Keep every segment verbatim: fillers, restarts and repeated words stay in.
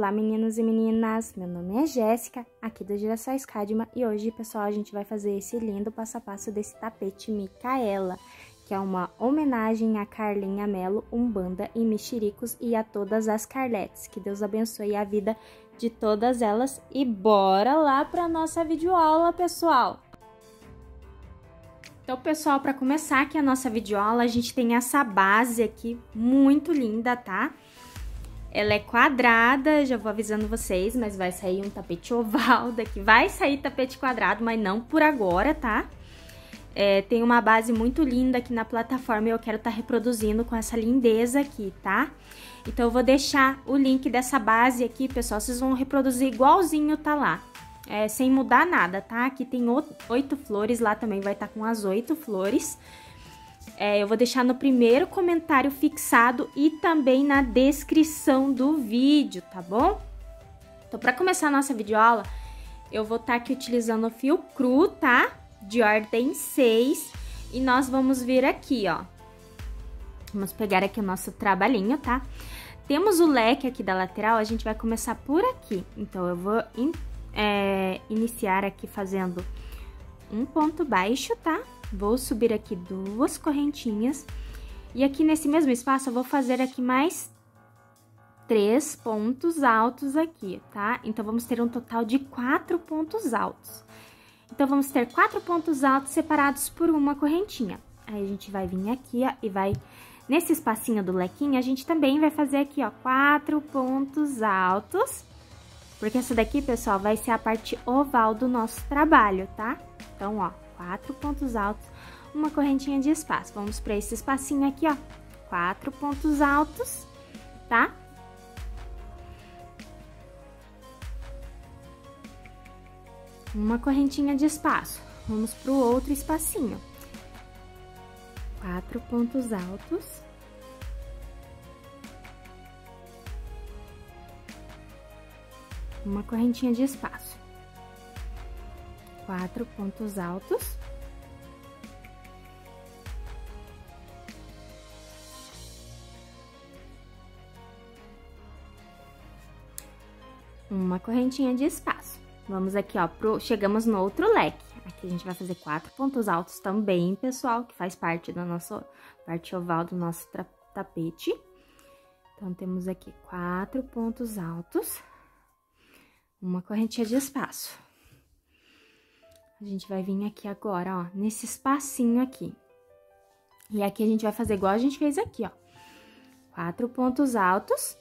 Olá, meninos e meninas! Meu nome é Jéssica, aqui do Girassóis Cadma, e hoje, pessoal, a gente vai fazer esse lindo passo a passo desse tapete Micaela, que é uma homenagem a Carlinha Mello, Umbanda e Mexericos e a todas as Carletes. Que Deus abençoe a vida de todas elas e bora lá para nossa videoaula, pessoal! Então, pessoal, para começar aqui a nossa videoaula, a gente tem essa base aqui muito linda, tá? Ela é quadrada, já vou avisando vocês, mas vai sair um tapete oval daqui. Vai sair tapete quadrado, mas não por agora, tá? É, tem uma base muito linda aqui na plataforma e eu quero estar tá reproduzindo com essa lindeza aqui, tá? Então, eu vou deixar o link dessa base aqui, pessoal. Vocês vão reproduzir igualzinho tá lá, é, sem mudar nada, tá? Aqui tem oito flores, lá também vai estar tá com as oito flores. É, eu vou deixar no primeiro comentário fixado e também na descrição do vídeo, tá bom? Então, para começar a nossa videoaula, eu vou estar tá aqui utilizando o fio cru, tá? De ordem seis. E nós vamos vir aqui, ó. Vamos pegar aqui o nosso trabalhinho, tá? Temos o leque aqui da lateral, a gente vai começar por aqui. Então, eu vou in, é, iniciar aqui fazendo um ponto baixo, tá? Vou subir aqui duas correntinhas. E aqui nesse mesmo espaço, eu vou fazer aqui mais três pontos altos aqui, tá? Então, vamos ter um total de quatro pontos altos. Então, vamos ter quatro pontos altos separados por uma correntinha. Aí, a gente vai vir aqui, ó, e vai... Nesse espacinho do lequinho, a gente também vai fazer aqui, ó, quatro pontos altos. Porque essa daqui, pessoal, vai ser a parte oval do nosso trabalho, tá? Então, ó, quatro pontos altos, uma correntinha de espaço. Vamos para esse espacinho aqui, ó, quatro pontos altos, tá? Uma correntinha de espaço. Vamos pro outro espacinho. Quatro pontos altos. Uma correntinha de espaço. Quatro pontos altos. Uma correntinha de espaço. Vamos aqui, ó, pro, chegamos no outro leque. Aqui a gente vai fazer quatro pontos altos também, pessoal, que faz parte da nossa parte oval do nosso tapete. Então, temos aqui quatro pontos altos. Uma correntinha de espaço. A gente vai vir aqui agora, ó, nesse espacinho aqui. E aqui a gente vai fazer igual a gente fez aqui, ó. Quatro pontos altos.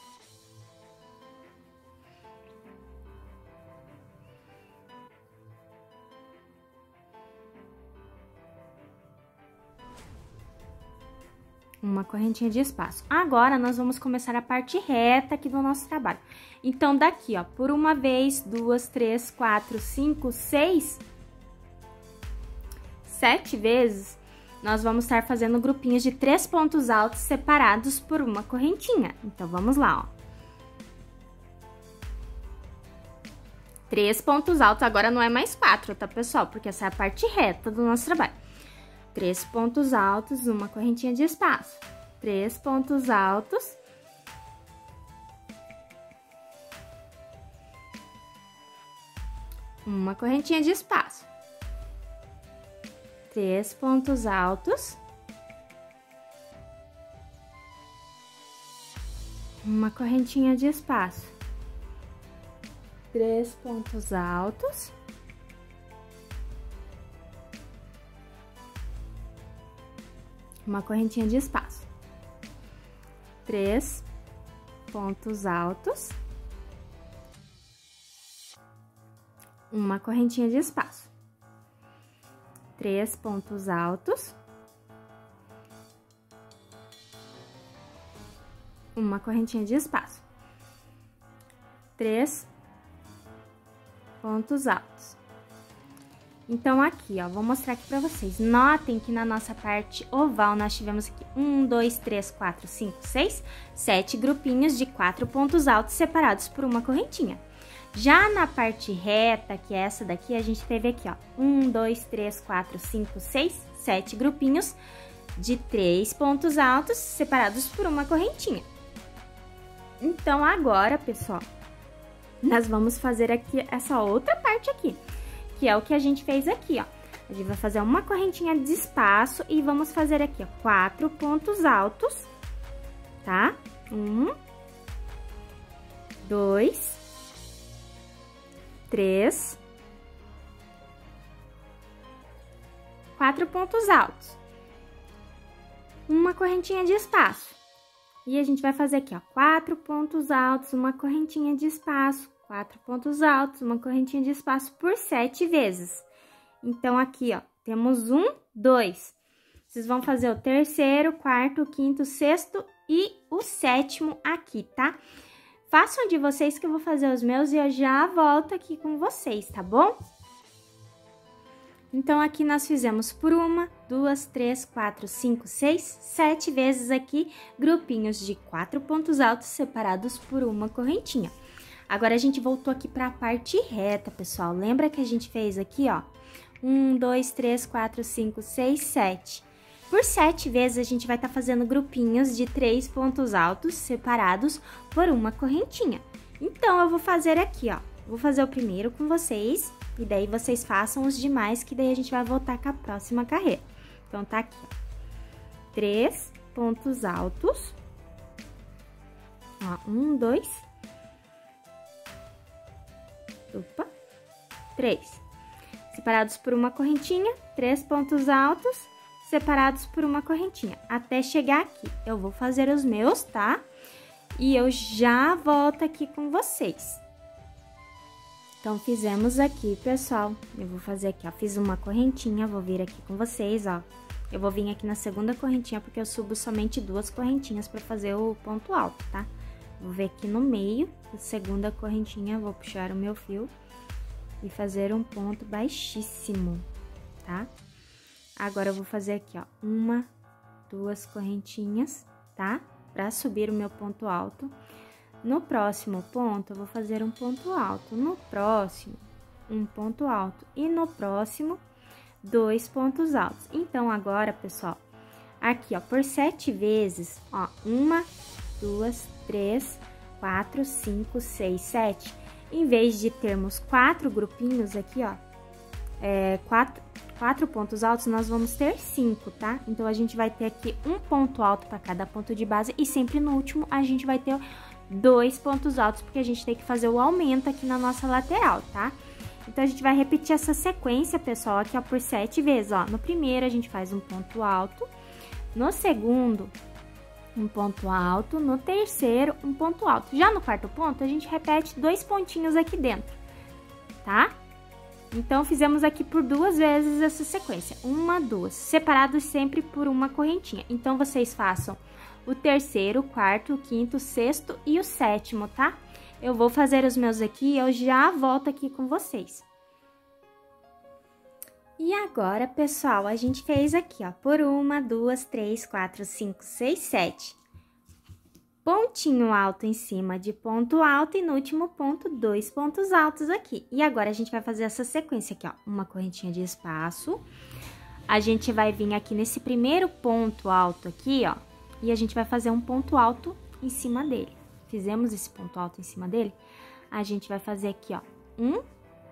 Uma correntinha de espaço. Agora, nós vamos começar a parte reta aqui do nosso trabalho. Então, daqui, ó, por uma vez, duas, três, quatro, cinco, seis... Sete vezes, nós vamos estar fazendo grupinhos de três pontos altos separados por uma correntinha. Então, vamos lá, ó. Três pontos altos, agora não é mais quatro, tá, pessoal? Porque essa é a parte reta do nosso trabalho. Três pontos altos, uma correntinha de espaço. Três pontos altos. Uma correntinha de espaço. Três pontos altos, uma correntinha de espaço, três pontos altos, uma correntinha de espaço, três pontos altos, uma correntinha de espaço. Três pontos altos, uma correntinha de espaço, três pontos altos. Então, aqui, ó, vou mostrar aqui pra vocês. Notem que na nossa parte oval, nós tivemos aqui um, dois, três, quatro, cinco, seis, sete grupinhos de quatro pontos altos separados por uma correntinha. Já na parte reta, que é essa daqui, a gente teve aqui, ó, um, dois, três, quatro, cinco, seis, sete grupinhos de três pontos altos separados por uma correntinha. Então, agora, pessoal, nós vamos fazer aqui essa outra parte aqui, que é o que a gente fez aqui, ó. A gente vai fazer uma correntinha de espaço e vamos fazer aqui, ó, quatro pontos altos, tá? Um, dois, três, quatro pontos altos, uma correntinha de espaço. E a gente vai fazer aqui, ó, quatro pontos altos, uma correntinha de espaço, quatro pontos altos, uma correntinha de espaço por sete vezes. Então, aqui, ó, temos um, dois. Vocês vão fazer o terceiro, quarto, quinto, sexto e o sétimo aqui, tá? Façam de vocês que eu vou fazer os meus e eu já volto aqui com vocês, tá bom? Então, aqui nós fizemos por uma, duas, três, quatro, cinco, seis, sete vezes aqui, grupinhos de quatro pontos altos separados por uma correntinha. Agora, a gente voltou aqui para a parte reta, pessoal. Lembra que a gente fez aqui, ó? Um, dois, três, quatro, cinco, seis, sete. Por sete vezes, a gente vai estar tá fazendo grupinhos de três pontos altos separados por uma correntinha. Então, eu vou fazer aqui, ó. Vou fazer o primeiro com vocês, e daí vocês façam os demais, que daí a gente vai voltar com a próxima carreira. Então, tá aqui, ó. Três pontos altos. Ó, um, dois. Opa. Três. Separados por uma correntinha, três pontos altos, separados por uma correntinha. Até chegar aqui, eu vou fazer os meus, tá? E eu já volto aqui com vocês. Então, fizemos aqui, pessoal. Eu vou fazer aqui, ó. Fiz uma correntinha, vou vir aqui com vocês, ó. Eu vou vir aqui na segunda correntinha, porque eu subo somente duas correntinhas pra fazer o ponto alto, tá? Vou ver aqui no meio, a segunda correntinha, vou puxar o meu fio e fazer um ponto baixíssimo, tá? Agora, eu vou fazer aqui, ó, uma, duas correntinhas, tá? Pra subir o meu ponto alto. No próximo ponto, eu vou fazer um ponto alto. No próximo, um ponto alto. E no próximo, dois pontos altos. Então, agora, pessoal, aqui, ó, por sete vezes, ó, uma, duas, três, quatro, cinco, seis, sete. Em vez de termos quatro grupinhos aqui, ó, é, quatro, quatro pontos altos, nós vamos ter cinco, tá? Então, a gente vai ter aqui um ponto alto para cada ponto de base e sempre no último a gente vai ter dois pontos altos, porque a gente tem que fazer o aumento aqui na nossa lateral, tá? Então, a gente vai repetir essa sequência, pessoal, aqui, ó, por sete vezes, ó. No primeiro, a gente faz um ponto alto. No segundo, um ponto alto. No terceiro, um ponto alto. Já no quarto ponto, a gente repete dois pontinhos aqui dentro, tá? Então, fizemos aqui por duas vezes essa sequência. Uma, duas. Separados sempre por uma correntinha. Então, vocês façam o terceiro, o quarto, o quinto, o sexto e o sétimo, tá? Eu vou fazer os meus aqui e eu já volto aqui com vocês. E agora, pessoal, a gente fez aqui, ó, por uma, duas, três, quatro, cinco, seis, sete. Pontinho alto em cima de ponto alto e no último ponto, dois pontos altos aqui. E agora, a gente vai fazer essa sequência aqui, ó, uma correntinha de espaço. A gente vai vir aqui nesse primeiro ponto alto aqui, ó, e a gente vai fazer um ponto alto em cima dele. Fizemos esse ponto alto em cima dele, a gente vai fazer aqui, ó, um,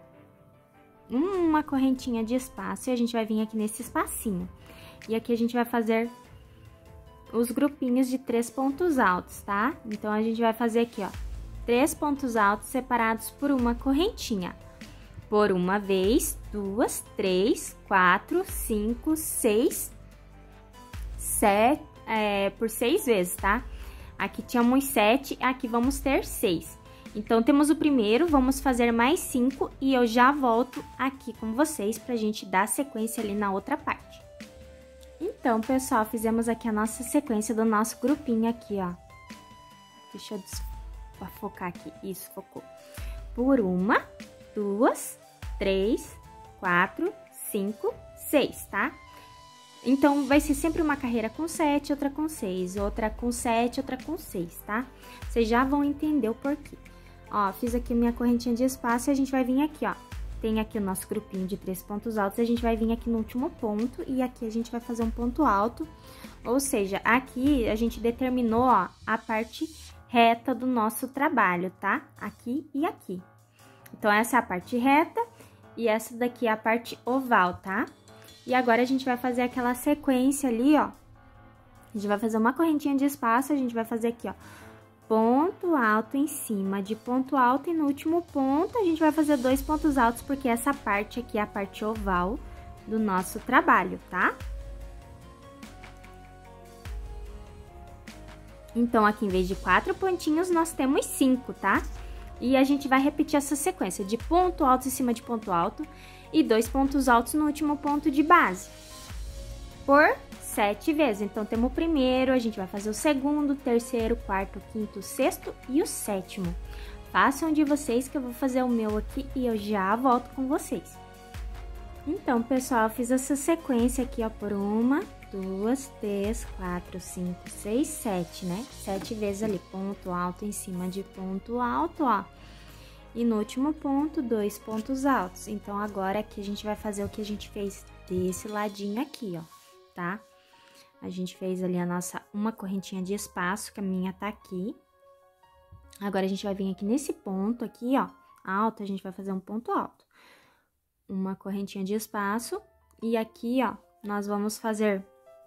uma correntinha de espaço e a gente vai vir aqui nesse espacinho. E aqui a gente vai fazer os grupinhos de três pontos altos, tá? Então, a gente vai fazer aqui, ó, três pontos altos separados por uma correntinha. Por uma vez, duas, três, quatro, cinco, seis, sete, é, por seis vezes, tá? Aqui tínhamos sete, aqui vamos ter seis. Então, temos o primeiro, vamos fazer mais cinco e eu já volto aqui com vocês pra gente dar sequência ali na outra parte. Então, pessoal, fizemos aqui a nossa sequência do nosso grupinho aqui, ó. Deixa eu focar aqui. Isso, focou. Por uma, duas, três, quatro, cinco, seis, tá? Então, vai ser sempre uma carreira com sete, outra com seis, outra com sete, outra com seis, tá? Vocês já vão entender o porquê. Ó, fiz aqui minha correntinha de espaço e a gente vai vir aqui, ó. Tem aqui o nosso grupinho de três pontos altos, a gente vai vir aqui no último ponto e aqui a gente vai fazer um ponto alto. Ou seja, aqui a gente determinou, ó, a parte reta do nosso trabalho, tá? Aqui e aqui. Então, essa é a parte reta e essa daqui é a parte oval, tá? E agora, a gente vai fazer aquela sequência ali, ó. A gente vai fazer uma correntinha de espaço, a gente vai fazer aqui, ó, ponto alto em cima de ponto alto e no último ponto a gente vai fazer dois pontos altos, porque essa parte aqui é a parte oval do nosso trabalho, tá? Então, aqui em vez de quatro pontinhos, nós temos cinco, tá? E a gente vai repetir essa sequência de ponto alto em cima de ponto alto e dois pontos altos no último ponto de base, por sete vezes. Então, temos o primeiro, a gente vai fazer o segundo, terceiro, quarto, quinto, sexto e o sétimo. Façam de vocês que eu vou fazer o meu aqui e eu já volto com vocês. Então, pessoal, eu fiz essa sequência aqui, ó, por uma, duas, três, quatro, cinco, seis, sete, né? Sete vezes ali, ponto alto em cima de ponto alto, ó. E no último ponto, dois pontos altos. Então, agora aqui a gente vai fazer o que a gente fez desse ladinho aqui, ó, tá? A gente fez ali a nossa, uma correntinha de espaço, que a minha tá aqui. Agora, a gente vai vir aqui nesse ponto aqui, ó, alto, a gente vai fazer um ponto alto. Uma correntinha de espaço. E aqui, ó, nós vamos fazer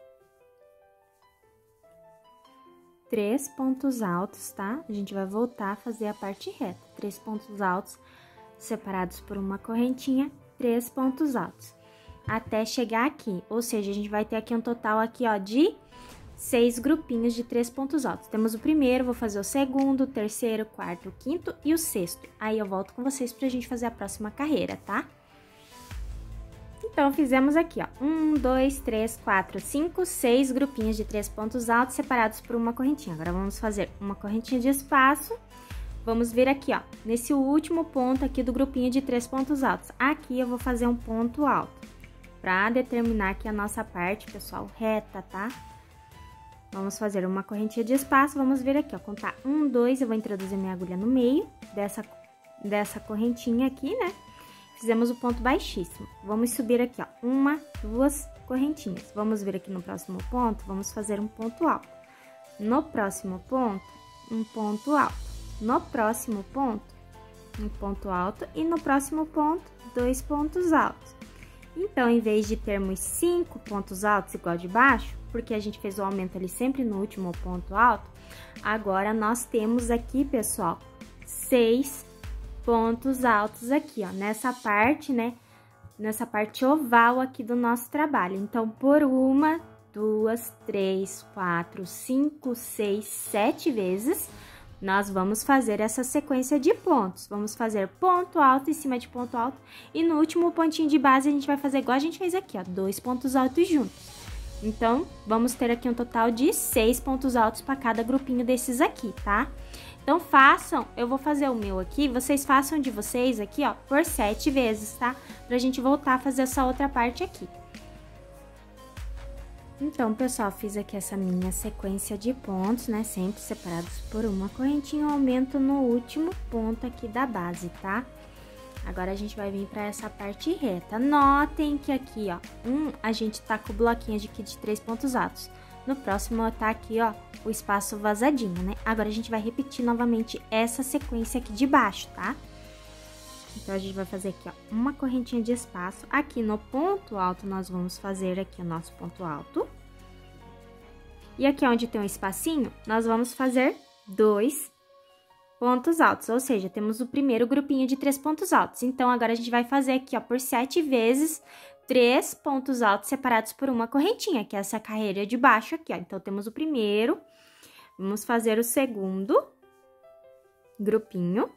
três pontos altos, tá? A gente vai voltar a fazer a parte reta. Três pontos altos separados por uma correntinha, três pontos altos. Até chegar aqui, ou seja, a gente vai ter aqui um total aqui, ó, de seis grupinhos de três pontos altos. Temos o primeiro, vou fazer o segundo, o terceiro, o quarto, o quinto e o sexto. Aí, eu volto com vocês pra gente fazer a próxima carreira, tá? Então, fizemos aqui, ó, um, dois, três, quatro, cinco, seis grupinhos de três pontos altos separados por uma correntinha. Agora, vamos fazer uma correntinha de espaço. Vamos vir aqui, ó, nesse último ponto aqui do grupinho de três pontos altos. Aqui, eu vou fazer um ponto alto. Pra determinar aqui a nossa parte, pessoal, reta, tá? Vamos fazer uma correntinha de espaço, vamos vir aqui, ó, contar um, dois, eu vou introduzir minha agulha no meio dessa, dessa correntinha aqui, né? Fizemos o ponto baixíssimo. Vamos subir aqui, ó, uma, duas correntinhas. Vamos vir aqui no próximo ponto, vamos fazer um ponto alto. No próximo ponto, um ponto alto. No próximo ponto, um ponto alto. E no próximo ponto, dois pontos altos. Então, em vez de termos cinco pontos altos igual de baixo, porque a gente fez o aumento ali sempre no último ponto alto, agora nós temos aqui, pessoal, seis pontos altos aqui, ó, nessa parte, né, nessa parte oval aqui do nosso trabalho. Então, por uma, duas, três, quatro, cinco, seis, sete vezes, nós vamos fazer essa sequência de pontos. Vamos fazer ponto alto em cima de ponto alto. E no último pontinho de base, a gente vai fazer igual a gente fez aqui, ó, dois pontos altos juntos. Então, vamos ter aqui um total de seis pontos altos para cada grupinho desses aqui, tá? Então, façam, eu vou fazer o meu aqui, vocês façam de vocês aqui, ó, por sete vezes, tá? Pra gente voltar a fazer essa outra parte aqui. Então, pessoal, fiz aqui essa minha sequência de pontos, né? Sempre separados por uma correntinha, eu aumento no último ponto aqui da base, tá? Agora, a gente vai vir pra essa parte reta. Notem que aqui, ó, um, a gente tá com o bloquinho de aqui de três pontos altos. No próximo, tá aqui, ó, o espaço vazadinho, né? Agora, a gente vai repetir novamente essa sequência aqui de baixo, tá? Então, a gente vai fazer aqui, ó, uma correntinha de espaço. Aqui no ponto alto, nós vamos fazer aqui o nosso ponto alto. E aqui onde tem um espacinho, nós vamos fazer dois pontos altos. Ou seja, temos o primeiro grupinho de três pontos altos. Então, agora a gente vai fazer aqui, ó, por sete vezes, três pontos altos separados por uma correntinha, que é essa carreira de baixo aqui, ó. Então, temos o primeiro, vamos fazer o segundo grupinho.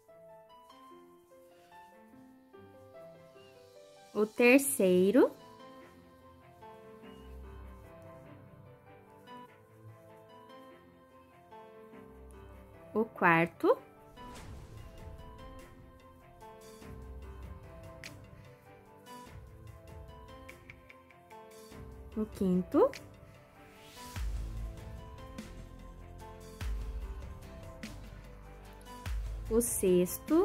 O terceiro. O quarto. O quinto. O sexto.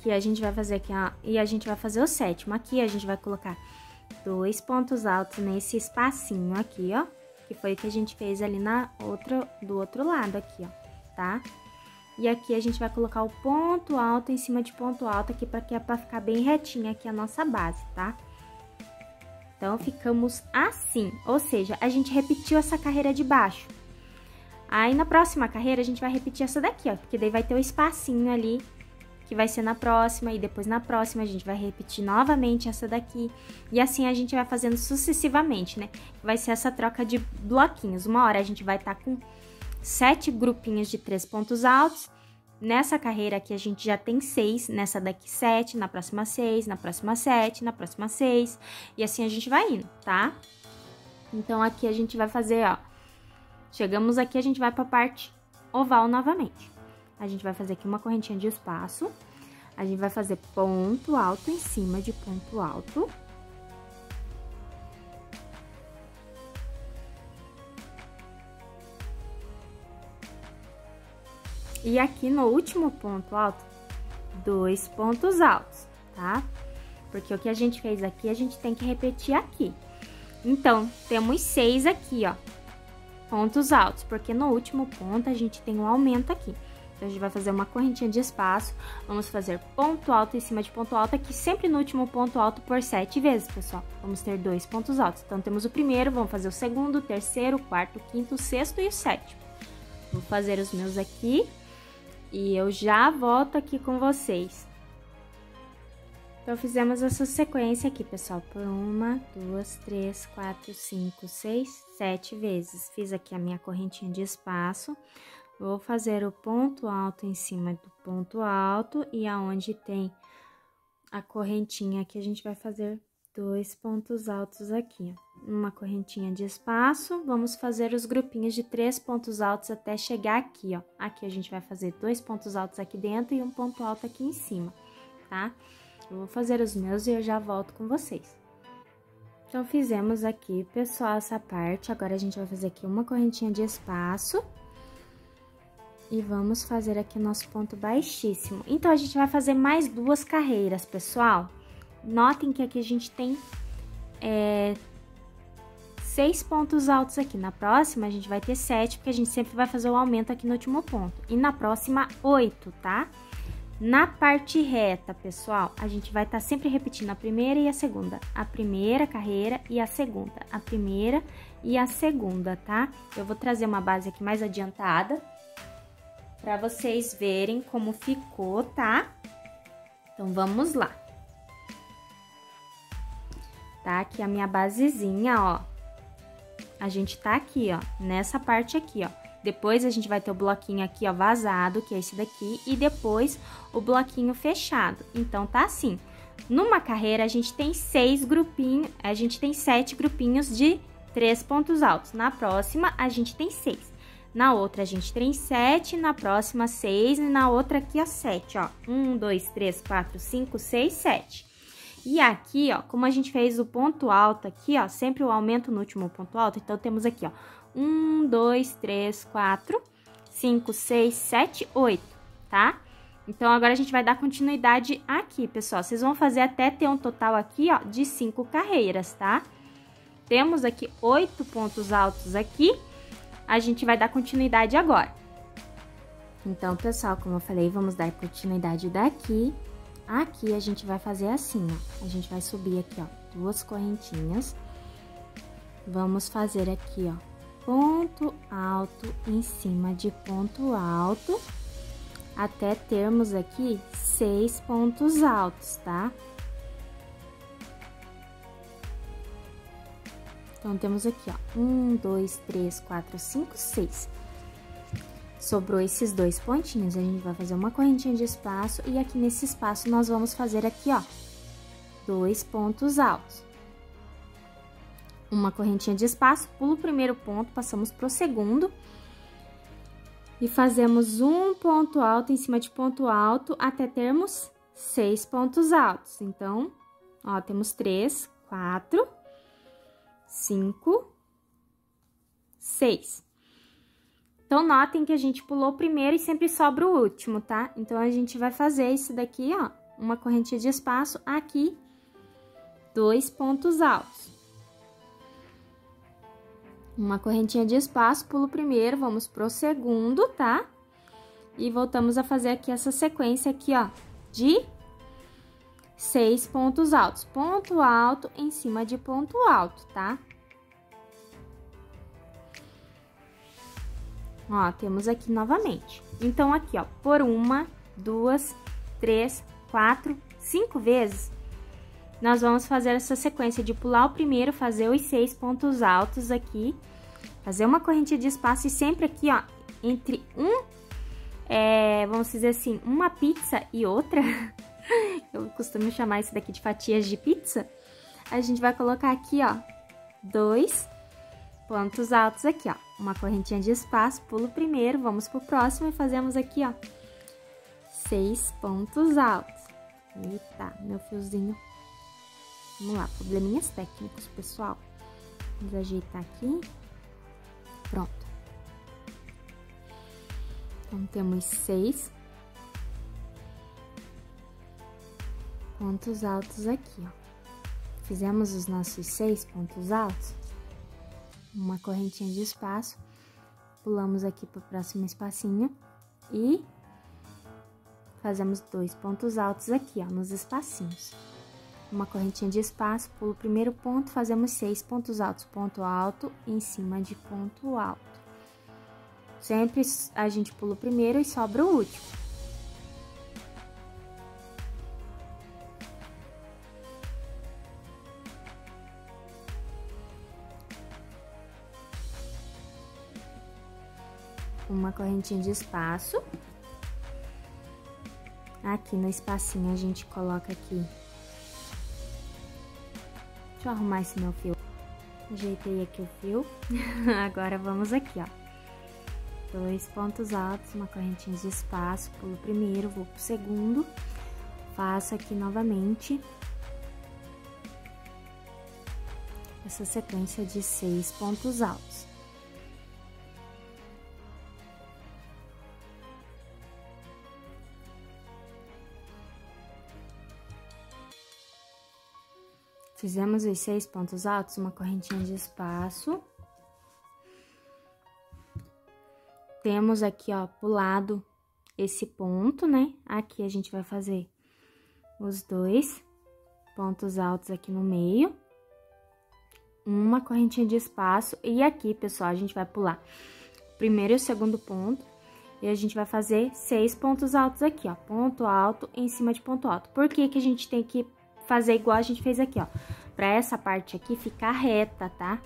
aqui a gente vai fazer aqui, ó, e a gente vai fazer o sétimo. Aqui a gente vai colocar dois pontos altos nesse espacinho aqui, ó, que foi o que a gente fez ali na outra, do outro lado aqui, ó, tá? E aqui a gente vai colocar o ponto alto em cima de ponto alto aqui, pra, que é pra ficar bem retinha aqui a nossa base, tá? Então, ficamos assim, ou seja, a gente repetiu essa carreira de baixo. Aí, na próxima carreira, a gente vai repetir essa daqui, ó, porque daí vai ter o espacinho ali, que vai ser na próxima, e depois na próxima a gente vai repetir novamente essa daqui. E assim a gente vai fazendo sucessivamente, né? Vai ser essa troca de bloquinhos. Uma hora a gente vai estar tá com sete grupinhos de três pontos altos. Nessa carreira aqui a gente já tem seis, nessa daqui sete, na próxima seis, na próxima sete, na próxima seis. E assim a gente vai indo, tá? Então aqui a gente vai fazer, ó. Chegamos aqui, a gente vai pra parte oval novamente. A gente vai fazer aqui uma correntinha de espaço. A gente vai fazer ponto alto em cima de ponto alto. E aqui no último ponto alto, dois pontos altos, tá? Porque o que a gente fez aqui, a gente tem que repetir aqui. Então, temos seis aqui, ó, pontos altos, porque no último ponto a gente tem um aumento aqui. Então, a gente vai fazer uma correntinha de espaço, vamos fazer ponto alto em cima de ponto alto aqui, sempre no último ponto alto por sete vezes, pessoal. Vamos ter dois pontos altos. Então, temos o primeiro, vamos fazer o segundo, o terceiro, o quarto, o quinto, o sexto e o sétimo. Vou fazer os meus aqui e eu já volto aqui com vocês. Então, fizemos essa sequência aqui, pessoal, por uma, duas, três, quatro, cinco, seis, sete vezes. Fiz aqui a minha correntinha de espaço. Vou fazer o ponto alto em cima do ponto alto e aonde tem a correntinha aqui, a gente vai fazer dois pontos altos aqui, ó. Uma correntinha de espaço, vamos fazer os grupinhos de três pontos altos até chegar aqui, ó. Aqui a gente vai fazer dois pontos altos aqui dentro e um ponto alto aqui em cima, tá? Eu vou fazer os meus e eu já volto com vocês. Então, fizemos aqui, pessoal, essa parte. Agora, a gente vai fazer aqui uma correntinha de espaço. E vamos fazer aqui nosso ponto baixíssimo. Então, a gente vai fazer mais duas carreiras, pessoal. Notem que aqui a gente tem é, seis pontos altos aqui. Na próxima, a gente vai ter sete, porque a gente sempre vai fazer o aumento aqui no último ponto. E na próxima, oito, tá? Na parte reta, pessoal, a gente vai estar tá sempre repetindo a primeira e a segunda. A primeira carreira e a segunda. A primeira e a segunda, tá? Eu vou trazer uma base aqui mais adiantada para vocês verem como ficou, tá? Então, vamos lá. Tá aqui a minha basezinha, ó. A gente tá aqui, ó, nessa parte aqui, ó. Depois, a gente vai ter o bloquinho aqui, ó, vazado, que é esse daqui, e depois o bloquinho fechado. Então, tá assim. Numa carreira, a gente tem seis grupinhos, a gente tem sete grupinhos de três pontos altos. Na próxima, a gente tem seis. Na outra, a gente tem sete, na próxima, seis, e na outra aqui, ó, sete, ó. Um, dois, três, quatro, cinco, seis, sete. E aqui, ó, como a gente fez o ponto alto aqui, ó, sempre o aumento no último ponto alto, então, temos aqui, ó, um, dois, três, quatro, cinco, seis, sete, oito, tá? Então, agora a gente vai dar continuidade aqui, pessoal. Vocês vão fazer até ter um total aqui, ó, de cinco carreiras, tá? Temos aqui oito pontos altos aqui. A gente vai dar continuidade agora. Então, pessoal, como eu falei, vamos dar continuidade daqui. Aqui a gente vai fazer assim, ó. A gente vai subir aqui, ó, duas correntinhas. Vamos fazer aqui, ó, ponto alto em cima de ponto alto, até termos aqui seis pontos altos, tá? Então, temos aqui, ó, um, dois, três, quatro, cinco, seis. Sobrou esses dois pontinhos, a gente vai fazer uma correntinha de espaço e aqui nesse espaço nós vamos fazer aqui, ó, dois pontos altos. Uma correntinha de espaço, pulo o primeiro ponto, passamos pro segundo e fazemos um ponto alto em cima de ponto alto até termos seis pontos altos. Então, ó, temos três, quatro, cinco, seis. Então, notem que a gente pulou o primeiro e sempre sobra o último, tá? Então, a gente vai fazer isso daqui, ó, uma correntinha de espaço, aqui, dois pontos altos. Uma correntinha de espaço, pulo o primeiro, vamos pro segundo, tá? E voltamos a fazer aqui essa sequência aqui, ó, de seis pontos altos. Ponto alto em cima de ponto alto, tá? Ó, temos aqui novamente. Então, aqui, ó, por uma, duas, três, quatro, cinco vezes, nós vamos fazer essa sequência de pular o primeiro, fazer os seis pontos altos aqui, fazer uma correntinha de espaço e sempre aqui, ó, entre um, é, vamos dizer assim, uma pizza e outra, eu costumo chamar isso daqui de fatias de pizza, a gente vai colocar aqui, ó, dois pontos altos aqui, ó, uma correntinha de espaço, pulo o primeiro, vamos pro próximo e fazemos aqui, ó, seis pontos altos. Eita, meu fiozinho. Vamos lá, probleminhas técnicos, pessoal. Vamos ajeitar aqui. Pronto. Então, temos seis pontos altos aqui, ó. Fizemos os nossos seis pontos altos. Uma correntinha de espaço. Pulamos aqui pro próximo espacinho. E fazemos dois pontos altos aqui, ó, nos espacinhos. Uma correntinha de espaço, pulo o primeiro ponto, fazemos seis pontos altos, ponto alto em cima de ponto alto. Sempre a gente pula o primeiro e sobra o último. Uma correntinha de espaço. Aqui no espacinho a gente coloca aqui. Deixa eu arrumar esse meu fio. Ajeitei aqui o fio. Agora vamos aqui, ó. Dois pontos altos, uma correntinha de espaço, pulo o primeiro, vou pro segundo. Faço aqui novamente essa sequência de seis pontos altos. Fizemos os seis pontos altos, uma correntinha de espaço. Temos aqui, ó, pulado esse ponto, né? Aqui a gente vai fazer os dois pontos altos aqui no meio. Uma correntinha de espaço. E aqui, pessoal, a gente vai pular o primeiro e o segundo ponto. E a gente vai fazer seis pontos altos aqui, ó. Ponto alto em cima de ponto alto. Por que que a gente tem que fazer igual a gente fez aqui, ó, pra essa parte aqui ficar reta, tá?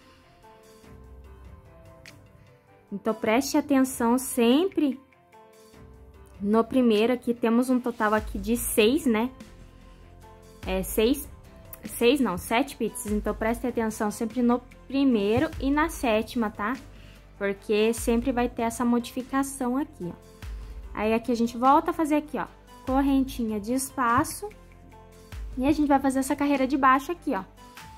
Então, preste atenção sempre no primeiro aqui, temos um total aqui de seis, né? É, seis, seis não, sete pizzas, então preste atenção sempre no primeiro e na sétima, tá? Porque sempre vai ter essa modificação aqui, ó. Aí, aqui a gente volta a fazer aqui, ó, correntinha de espaço. E a gente vai fazer essa carreira de baixo aqui, ó.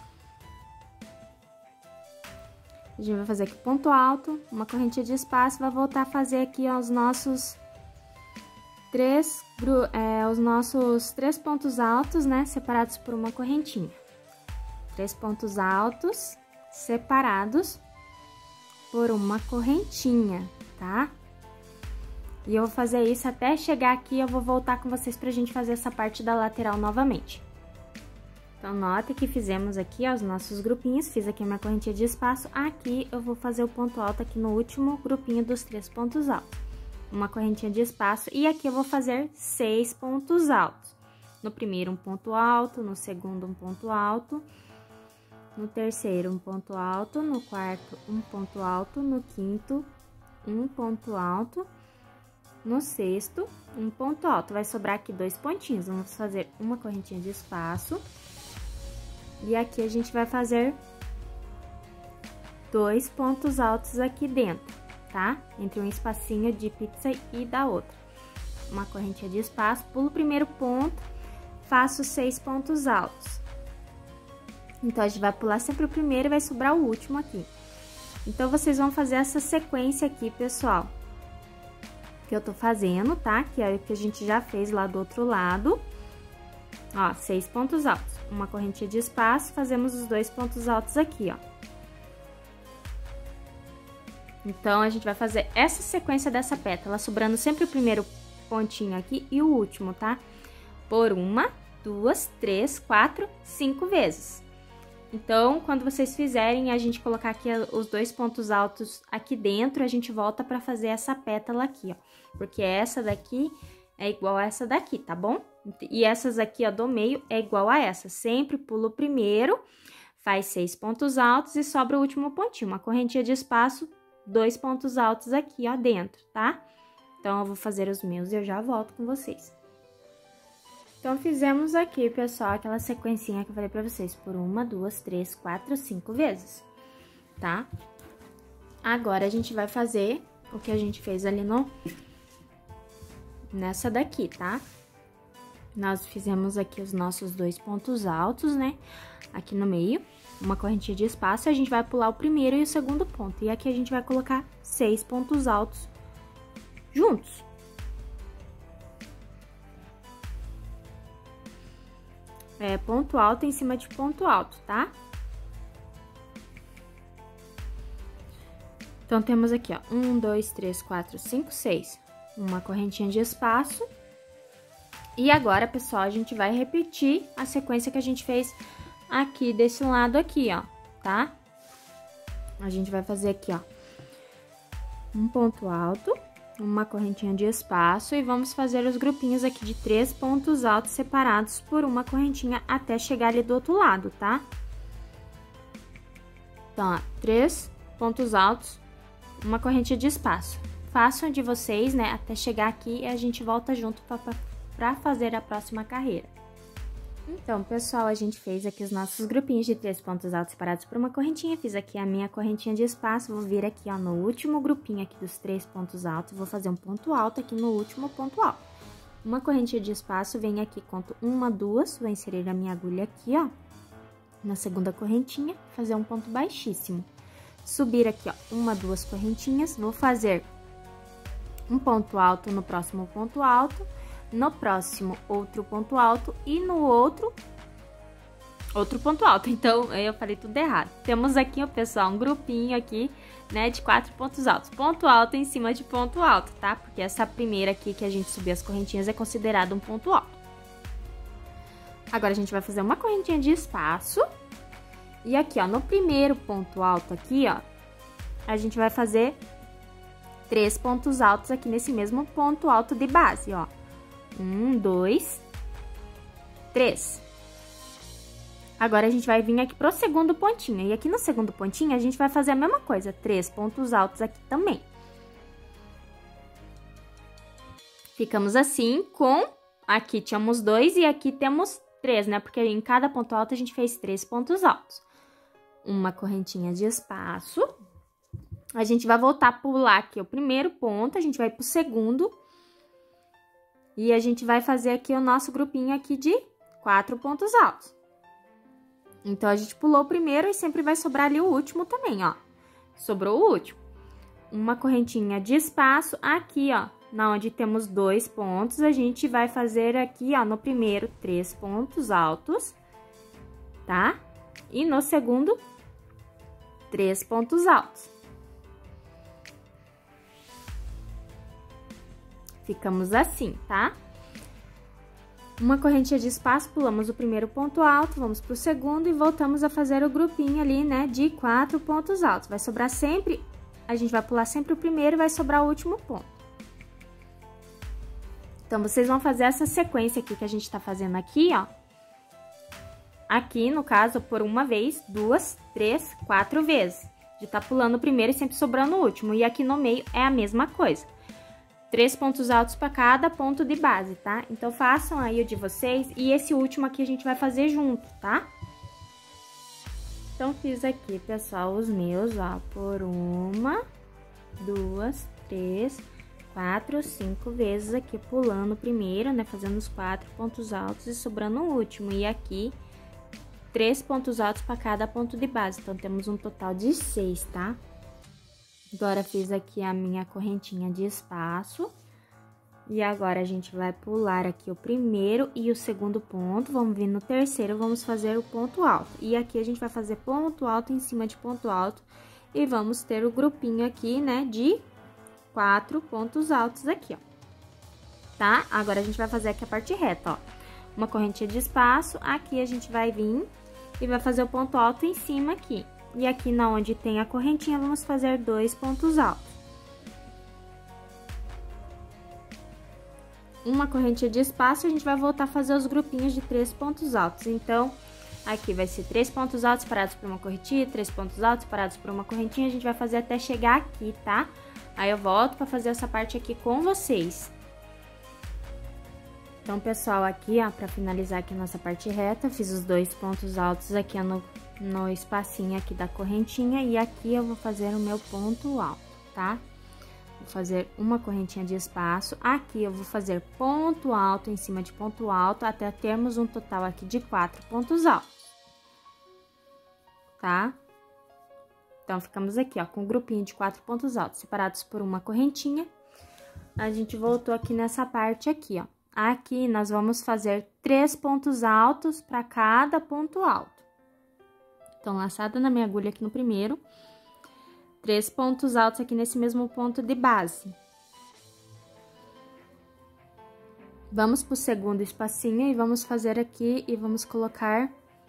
A gente vai fazer aqui ponto alto, uma correntinha de espaço, vai voltar a fazer aqui, ó, os nossos três, é, os nossos três pontos altos, né, separados por uma correntinha. Três pontos altos separados por uma correntinha, tá? E eu vou fazer isso até chegar aqui, eu vou voltar com vocês pra gente fazer essa parte da lateral novamente. Então, nota que fizemos aqui, ó, os nossos grupinhos, fiz aqui uma correntinha de espaço, aqui eu vou fazer o ponto alto aqui no último grupinho dos três pontos altos. Uma correntinha de espaço, e aqui eu vou fazer seis pontos altos. No primeiro, um ponto alto, no segundo, um ponto alto, no terceiro, um ponto alto, no quarto, um ponto alto, no quinto, um ponto alto. No sexto, um ponto alto. Vai sobrar aqui dois pontinhos. Vamos fazer uma correntinha de espaço. E aqui a gente vai fazer dois pontos altos aqui dentro, tá? Entre um espacinho de pizza e da outra. Uma correntinha de espaço, pulo o primeiro ponto, faço seis pontos altos. Então, a gente vai pular sempre o primeiro e vai sobrar o último aqui. Então, vocês vão fazer essa sequência aqui, pessoal, que eu tô fazendo, tá? Que é o que a gente já fez lá do outro lado. Ó, seis pontos altos. Uma correntinha de espaço, fazemos os dois pontos altos aqui, ó. Então, a gente vai fazer essa sequência dessa pétala, sobrando sempre o primeiro pontinho aqui e o último, tá? Por uma, duas, três, quatro, cinco vezes. Então, quando vocês fizerem, a gente colocar aqui os dois pontos altos aqui dentro, a gente volta pra fazer essa pétala aqui, ó. Porque essa daqui é igual a essa daqui, tá bom? E essas aqui, ó, do meio é igual a essa. Sempre pula o primeiro, faz seis pontos altos e sobra o último pontinho. Uma correntinha de espaço, dois pontos altos aqui, ó, dentro, tá? Então, eu vou fazer os meus e eu já volto com vocês. Então, fizemos aqui, pessoal, aquela sequencinha que eu falei pra vocês, por uma, duas, três, quatro, cinco vezes, tá? Agora, a gente vai fazer o que a gente fez ali no... nessa daqui, tá? Nós fizemos aqui os nossos dois pontos altos, né? Aqui no meio, uma correntinha de espaço, e a gente vai pular o primeiro e o segundo ponto. E aqui a gente vai colocar seis pontos altos juntos. É, ponto alto em cima de ponto alto, tá? Então, temos aqui, ó, um, dois, três, quatro, cinco, seis. Uma correntinha de espaço. E agora, pessoal, a gente vai repetir a sequência que a gente fez aqui desse lado aqui, ó, tá? A gente vai fazer aqui, ó, um ponto alto, uma correntinha de espaço e vamos fazer os grupinhos aqui de três pontos altos separados por uma correntinha até chegar ali do outro lado, tá? Então, ó, três pontos altos, uma correntinha de espaço. Façam de vocês, né, até chegar aqui e a gente volta junto pra, pra fazer a próxima carreira. Então, pessoal, a gente fez aqui os nossos grupinhos de três pontos altos separados por uma correntinha. Fiz aqui a minha correntinha de espaço, vou vir aqui, ó, no último grupinho aqui dos três pontos altos, vou fazer um ponto alto aqui no último ponto alto. Uma correntinha de espaço, venho aqui, conto uma, duas, vou inserir a minha agulha aqui, ó, na segunda correntinha, fazer um ponto baixíssimo. Subir aqui, ó, uma, duas correntinhas, vou fazer um ponto alto no próximo ponto alto, no próximo outro ponto alto e no outro outro ponto alto. Então, eu falei tudo errado. Temos aqui, ó, pessoal, um grupinho aqui, né, de quatro pontos altos. Ponto alto em cima de ponto alto, tá? Porque essa primeira aqui que a gente subiu as correntinhas é considerada um ponto alto. Agora, a gente vai fazer uma correntinha de espaço. E aqui, ó, no primeiro ponto alto aqui, ó, a gente vai fazer três pontos altos aqui nesse mesmo ponto alto de base, ó. Um, dois, três. Agora, a gente vai vir aqui pro segundo pontinho. E aqui no segundo pontinho, a gente vai fazer a mesma coisa. Três pontos altos aqui também. Ficamos assim com... Aqui tínhamos dois e aqui temos três, né? Porque em cada ponto alto a gente fez três pontos altos. Uma correntinha de espaço. A gente vai voltar a pular aqui o primeiro ponto, a gente vai pro segundo... E a gente vai fazer aqui o nosso grupinho aqui de quatro pontos altos. Então, a gente pulou o primeiro e sempre vai sobrar ali o último também, ó. Sobrou o último. Uma correntinha de espaço aqui, ó. Na onde temos dois pontos, a gente vai fazer aqui, ó, no primeiro, três pontos altos, tá? E no segundo, três pontos altos. Ficamos assim, tá? Uma correntinha de espaço, pulamos o primeiro ponto alto, vamos pro segundo e voltamos a fazer o grupinho ali, né, de quatro pontos altos. Vai sobrar sempre, a gente vai pular sempre o primeiro e vai sobrar o último ponto. Então, vocês vão fazer essa sequência aqui que a gente tá fazendo aqui, ó. Aqui, no caso, por uma vez, duas, três, quatro vezes. De tá pulando o primeiro e sempre sobrando o último. E aqui no meio é a mesma coisa. Três pontos altos para cada ponto de base, tá? Então, façam aí o de vocês. E esse último aqui a gente vai fazer junto, tá? Então, fiz aqui, pessoal, os meus, ó, por uma, duas, três, quatro, cinco vezes aqui, pulando o primeiro, né? Fazendo os quatro pontos altos e sobrando o último. E aqui, três pontos altos para cada ponto de base. Então, temos um total de seis, tá? Agora, fiz aqui a minha correntinha de espaço. E agora, a gente vai pular aqui o primeiro e o segundo ponto, vamos vir no terceiro, vamos fazer o ponto alto. E aqui a gente vai fazer ponto alto em cima de ponto alto e vamos ter o grupinho aqui, né, de quatro pontos altos aqui, ó. Tá? Agora, a gente vai fazer aqui a parte reta, ó. Uma correntinha de espaço, aqui a gente vai vir e vai fazer o ponto alto em cima aqui. E aqui, na onde tem a correntinha, vamos fazer dois pontos altos. Uma correntinha de espaço, a gente vai voltar a fazer os grupinhos de três pontos altos. Então, aqui vai ser três pontos altos parados por uma correntinha, três pontos altos parados por uma correntinha, a gente vai fazer até chegar aqui, tá? Aí, eu volto pra fazer essa parte aqui com vocês. Então, pessoal, aqui, ó, pra finalizar aqui a nossa parte reta, fiz os dois pontos altos aqui, ó, no, no espacinho aqui da correntinha, e aqui eu vou fazer o meu ponto alto, tá? Vou fazer uma correntinha de espaço, aqui eu vou fazer ponto alto em cima de ponto alto, até termos um total aqui de quatro pontos altos, tá? Então, ficamos aqui, ó, com um grupinho de quatro pontos altos, separados por uma correntinha. A gente voltou aqui nessa parte aqui, ó. Aqui, nós vamos fazer três pontos altos para cada ponto alto. Então, laçada na minha agulha aqui no primeiro, três pontos altos aqui nesse mesmo ponto de base. Vamos pro segundo espacinho e vamos fazer aqui e vamos colocar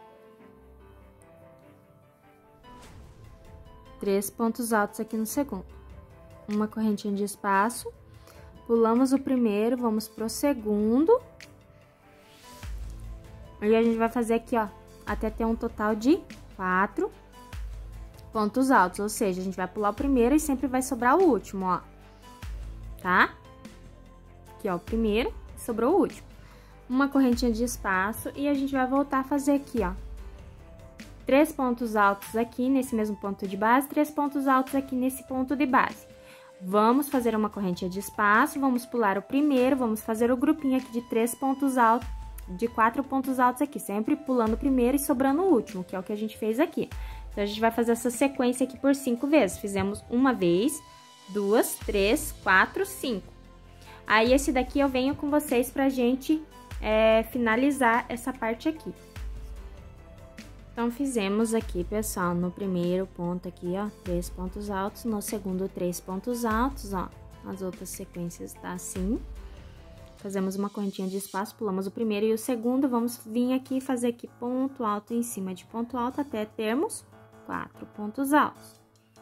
três pontos altos aqui no segundo. Uma correntinha de espaço. Pulamos o primeiro, vamos pro segundo. E a gente vai fazer aqui, ó, até ter um total de quatro pontos altos. Ou seja, a gente vai pular o primeiro e sempre vai sobrar o último, ó. Tá? Aqui, ó, o primeiro, sobrou o último. Uma correntinha de espaço e a gente vai voltar a fazer aqui, ó. Três pontos altos aqui nesse mesmo ponto de base, três pontos altos aqui nesse ponto de base. Vamos fazer uma correntinha de espaço, vamos pular o primeiro, vamos fazer o grupinho aqui de três pontos altos, de quatro pontos altos aqui, sempre pulando o primeiro e sobrando o último, que é o que a gente fez aqui. Então, a gente vai fazer essa sequência aqui por cinco vezes. Fizemos uma vez, duas, três, quatro, cinco. Aí, esse daqui eu venho com vocês pra gente é, finalizar essa parte aqui. Então, fizemos aqui, pessoal, no primeiro ponto aqui, ó, três pontos altos, no segundo, três pontos altos, ó. As outras sequências tá assim. Fazemos uma correntinha de espaço, pulamos o primeiro e o segundo, vamos vir aqui e fazer aqui ponto alto em cima de ponto alto até termos quatro pontos altos.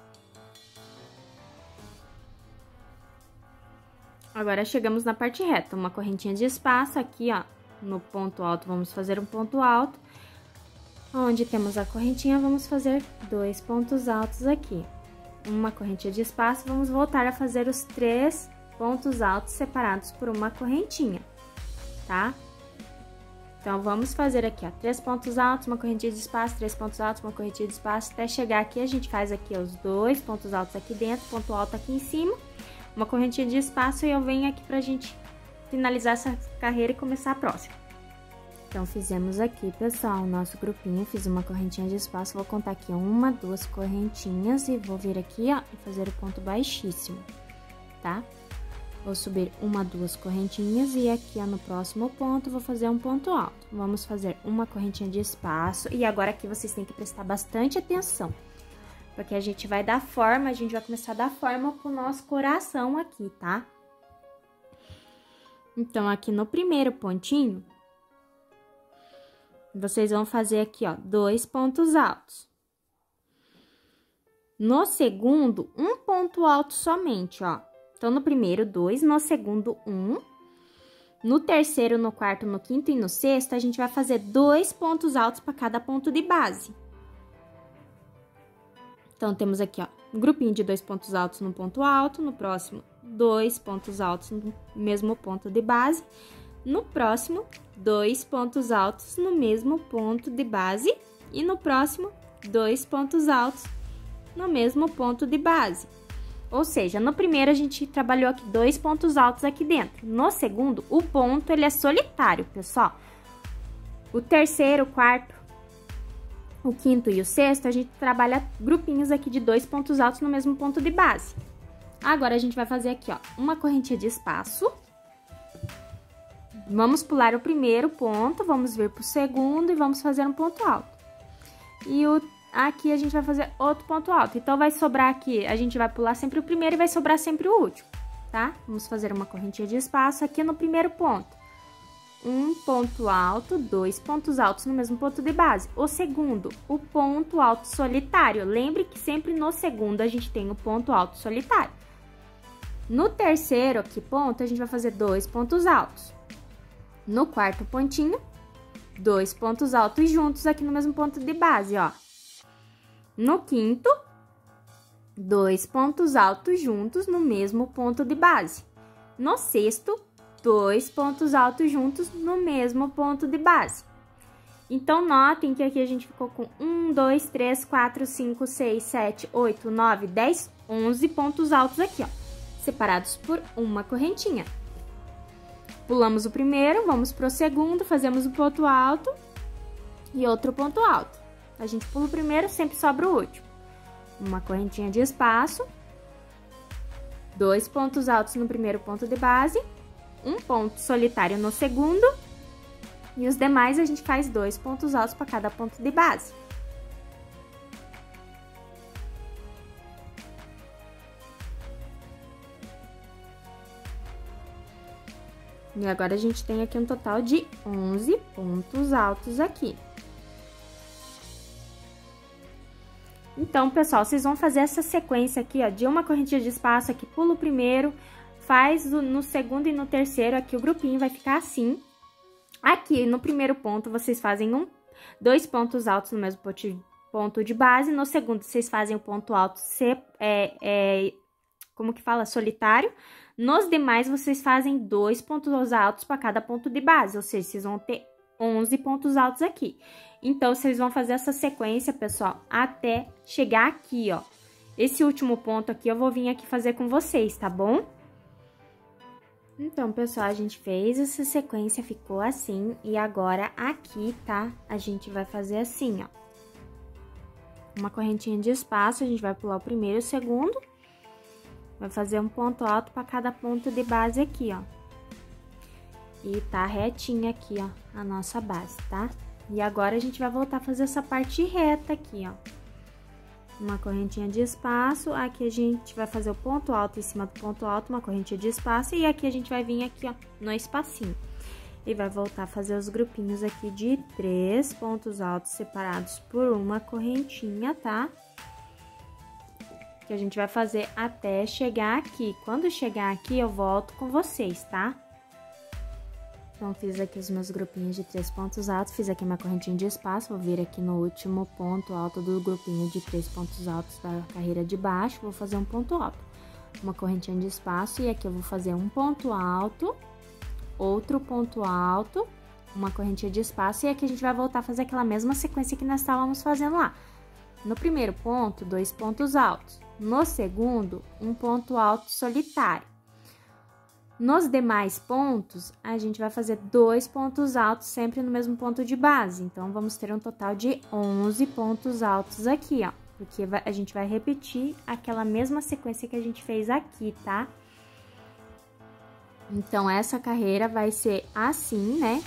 Agora, chegamos na parte reta, uma correntinha de espaço aqui, ó, no ponto alto, vamos fazer um ponto alto. Onde temos a correntinha, vamos fazer dois pontos altos aqui. Uma correntinha de espaço, vamos voltar a fazer os três pontos altos separados por uma correntinha, tá? Então, vamos fazer aqui, ó, três pontos altos, uma correntinha de espaço, três pontos altos, uma correntinha de espaço, até chegar aqui, a gente faz aqui os dois pontos altos aqui dentro, ponto alto aqui em cima, uma correntinha de espaço e eu venho aqui pra gente finalizar essa carreira e começar a próxima. Então, fizemos aqui, pessoal, o nosso grupinho, fiz uma correntinha de espaço, vou contar aqui uma, duas correntinhas e vou vir aqui, ó, e fazer o ponto baixíssimo, tá? Vou subir uma, duas correntinhas e aqui, ó, no próximo ponto, vou fazer um ponto alto. Vamos fazer uma correntinha de espaço e agora aqui vocês têm que prestar bastante atenção, porque a gente vai dar forma, a gente vai começar a dar forma pro nosso coração aqui, tá? Então, aqui no primeiro pontinho, vocês vão fazer aqui, ó, dois pontos altos. No segundo, um ponto alto somente, ó. Então, no primeiro, dois, no segundo, um. No terceiro, no quarto, no quinto e no sexto, a gente vai fazer dois pontos altos para cada ponto de base. Então, temos aqui, ó, um grupinho de dois pontos altos no ponto alto, no próximo, dois pontos altos no mesmo ponto de base. No próximo, dois pontos altos no mesmo ponto de base. E no próximo, dois pontos altos no mesmo ponto de base. Ou seja, no primeiro a gente trabalhou aqui dois pontos altos aqui dentro. No segundo, o ponto ele é solitário, pessoal. O terceiro, o quarto, o quinto e o sexto, a gente trabalha grupinhos aqui de dois pontos altos no mesmo ponto de base. Agora, a gente vai fazer aqui, ó, uma correntinha de espaço. Vamos pular o primeiro ponto, vamos vir pro segundo e vamos fazer um ponto alto. E o, aqui a gente vai fazer outro ponto alto. Então, vai sobrar aqui, a gente vai pular sempre o primeiro e vai sobrar sempre o último, tá? Vamos fazer uma correntinha de espaço aqui no primeiro ponto. Um ponto alto, dois pontos altos no mesmo ponto de base. O segundo, o ponto alto solitário. Lembre que sempre no segundo a gente tem o ponto alto solitário. No terceiro aqui ponto, a gente vai fazer dois pontos altos. No quarto pontinho, dois pontos altos juntos aqui no mesmo ponto de base, ó. No quinto, dois pontos altos juntos no mesmo ponto de base. No sexto, dois pontos altos juntos no mesmo ponto de base. Então, notem que aqui a gente ficou com um, dois, três, quatro, cinco, seis, sete, oito, nove, dez, onze pontos altos aqui, ó, separados por uma correntinha. Pulamos o primeiro, vamos pro segundo, fazemos um ponto alto e outro ponto alto. A gente pula o primeiro, sempre sobra o último. Uma correntinha de espaço, dois pontos altos no primeiro ponto de base, um ponto solitário no segundo, e os demais a gente faz dois pontos altos para cada ponto de base. E agora a gente tem aqui um total de onze pontos altos aqui. Então, pessoal, vocês vão fazer essa sequência aqui, ó, de uma correntinha de espaço aqui, pula o primeiro, faz no segundo e no terceiro, aqui o grupinho vai ficar assim. Aqui, no primeiro ponto, vocês fazem um, dois pontos altos no mesmo ponto de base. No segundo, vocês fazem o ponto alto, é, é, como que fala? Solitário. Nos demais, vocês fazem dois pontos altos para cada ponto de base, ou seja, vocês vão ter onze pontos altos aqui. Então, vocês vão fazer essa sequência, pessoal, até chegar aqui, ó. Esse último ponto aqui, eu vou vir aqui fazer com vocês, tá bom? Então, pessoal, a gente fez essa sequência, ficou assim, e agora aqui, tá? A gente vai fazer assim, ó. Uma correntinha de espaço, a gente vai pular o primeiro e o segundo. Vai fazer um ponto alto para cada ponto de base aqui, ó. E tá retinha aqui, ó, a nossa base, tá? E agora a gente vai voltar a fazer essa parte reta aqui, ó. Uma correntinha de espaço, aqui a gente vai fazer o ponto alto em cima do ponto alto, uma correntinha de espaço, e aqui a gente vai vir aqui, ó, no espacinho. E vai voltar a fazer os grupinhos aqui de três pontos altos separados por uma correntinha, tá? Que a gente vai fazer até chegar aqui. Quando chegar aqui, eu volto com vocês, tá? Então, fiz aqui os meus grupinhos de três pontos altos, fiz aqui uma correntinha de espaço, vou vir aqui no último ponto alto do grupinho de três pontos altos da carreira de baixo, vou fazer um ponto alto. Uma correntinha de espaço e aqui eu vou fazer um ponto alto, outro ponto alto, uma correntinha de espaço e aqui a gente vai voltar a fazer aquela mesma sequência que nós estávamos fazendo lá. No primeiro ponto, dois pontos altos. No segundo, um ponto alto solitário. Nos demais pontos, a gente vai fazer dois pontos altos sempre no mesmo ponto de base. Então, vamos ter um total de onze pontos altos aqui, ó. Porque a gente vai repetir aquela mesma sequência que a gente fez aqui, tá? Então, essa carreira vai ser assim, né?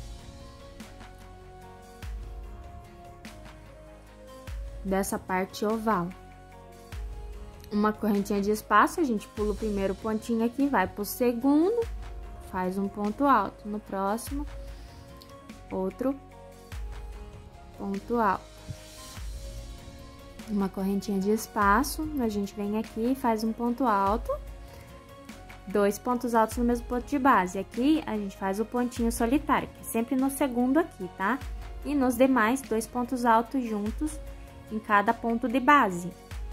Dessa parte oval. Uma correntinha de espaço, a gente pula o primeiro pontinho aqui, vai pro segundo, faz um ponto alto. No próximo, outro ponto alto. Uma correntinha de espaço, a gente vem aqui e faz um ponto alto. Dois pontos altos no mesmo ponto de base. Aqui, a gente faz o pontinho solitário, que é sempre no segundo aqui, tá? E nos demais, dois pontos altos juntos em cada ponto de base.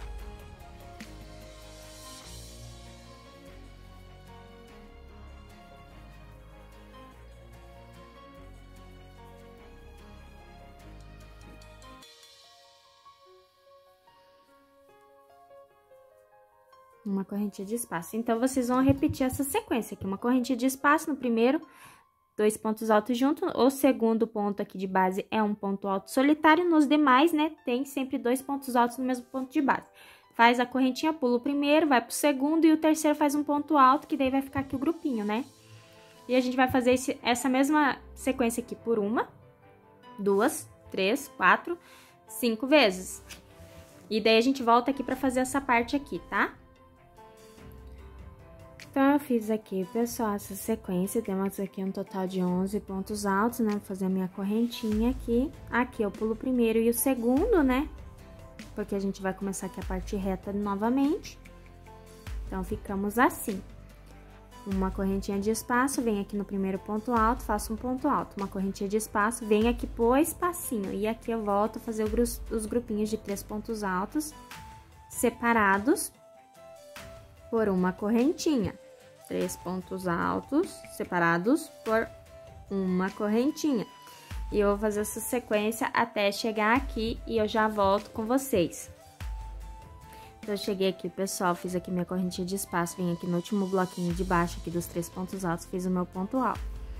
Uma correntinha de espaço. Então, vocês vão repetir essa sequência aqui. Uma correntinha de espaço no primeiro, dois pontos altos juntos. O segundo ponto aqui de base é um ponto alto solitário. Nos demais, né, tem sempre dois pontos altos no mesmo ponto de base. Faz a correntinha, pula o primeiro, vai pro segundo e o terceiro faz um ponto alto, que daí vai ficar aqui o grupinho, né? E a gente vai fazer esse, essa mesma sequência aqui por uma, duas, três, quatro, cinco vezes. E daí a gente volta aqui pra fazer essa parte aqui, tá? Então, eu fiz aqui, pessoal, essa sequência. Temos aqui um total de onze pontos altos, né? Vou fazer a minha correntinha aqui. Aqui eu pulo o primeiro e o segundo, né? Porque a gente vai começar aqui a parte reta novamente. Então, ficamos assim. Uma correntinha de espaço, vem aqui no primeiro ponto alto, faço um ponto alto. Uma correntinha de espaço, vem aqui pro espacinho. E aqui eu volto a fazer os grupinhos de três pontos altos separados por uma correntinha. Três pontos altos separados por uma correntinha. E eu vou fazer essa sequência até chegar aqui e eu já volto com vocês. Então, eu cheguei aqui, pessoal, fiz aqui minha correntinha de espaço, vim aqui no último bloquinho de baixo aqui dos três pontos altos, fiz o meu ponto alto.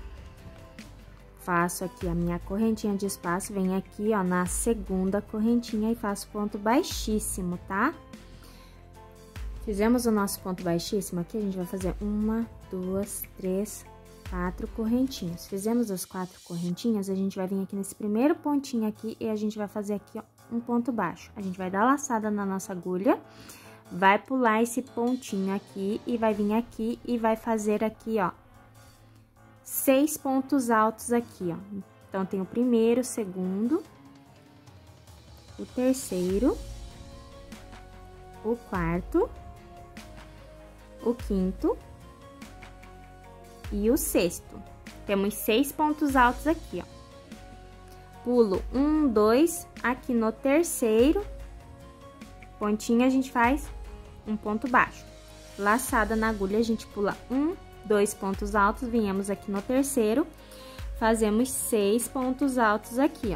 Faço aqui a minha correntinha de espaço, venho aqui, ó, na segunda correntinha e faço ponto baixíssimo, tá? Fizemos o nosso ponto baixíssimo, aqui a gente vai fazer uma, duas, três, quatro correntinhas. Fizemos as quatro correntinhas, a gente vai vir aqui nesse primeiro pontinho aqui e a gente vai fazer aqui, ó, um ponto baixo. A gente vai dar laçada na nossa agulha, vai pular esse pontinho aqui e vai vir aqui e vai fazer aqui, ó, seis pontos altos aqui, ó. Então, tem o primeiro, o segundo, o terceiro, o quarto, o quinto e o sexto. Temos seis pontos altos aqui, ó. Pulo um, dois, aqui no terceiro pontinho a gente faz um ponto baixo. Laçada na agulha, a gente pula um, dois pontos altos, viemos aqui no terceiro, fazemos seis pontos altos aqui, ó.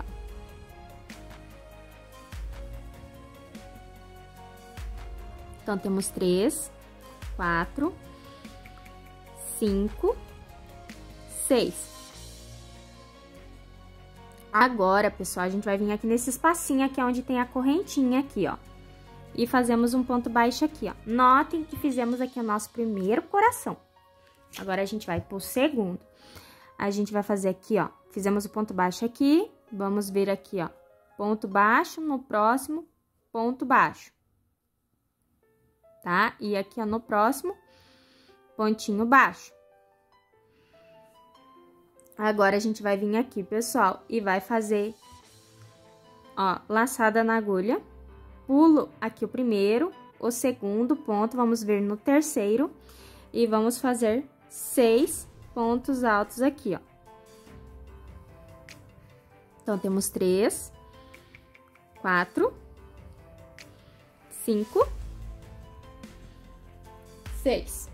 Então, temos três, quatro, cinco, seis. Agora, pessoal, a gente vai vir aqui nesse espacinho aqui, onde tem a correntinha aqui, ó. E fazemos um ponto baixo aqui, ó. Notem que fizemos aqui o nosso primeiro coração. Agora, a gente vai pro segundo. A gente vai fazer aqui, ó. Fizemos o ponto baixo aqui, vamos vir aqui, ó. Ponto baixo, no próximo, ponto baixo. Tá? E aqui, ó, no próximo, pontinho baixo. Agora, a gente vai vir aqui, pessoal, e vai fazer, ó, laçada na agulha. Pulo aqui o primeiro, o segundo ponto, vamos vir no terceiro e vamos fazer seis pontos altos aqui, ó. Então, temos três, quatro, cinco, seis.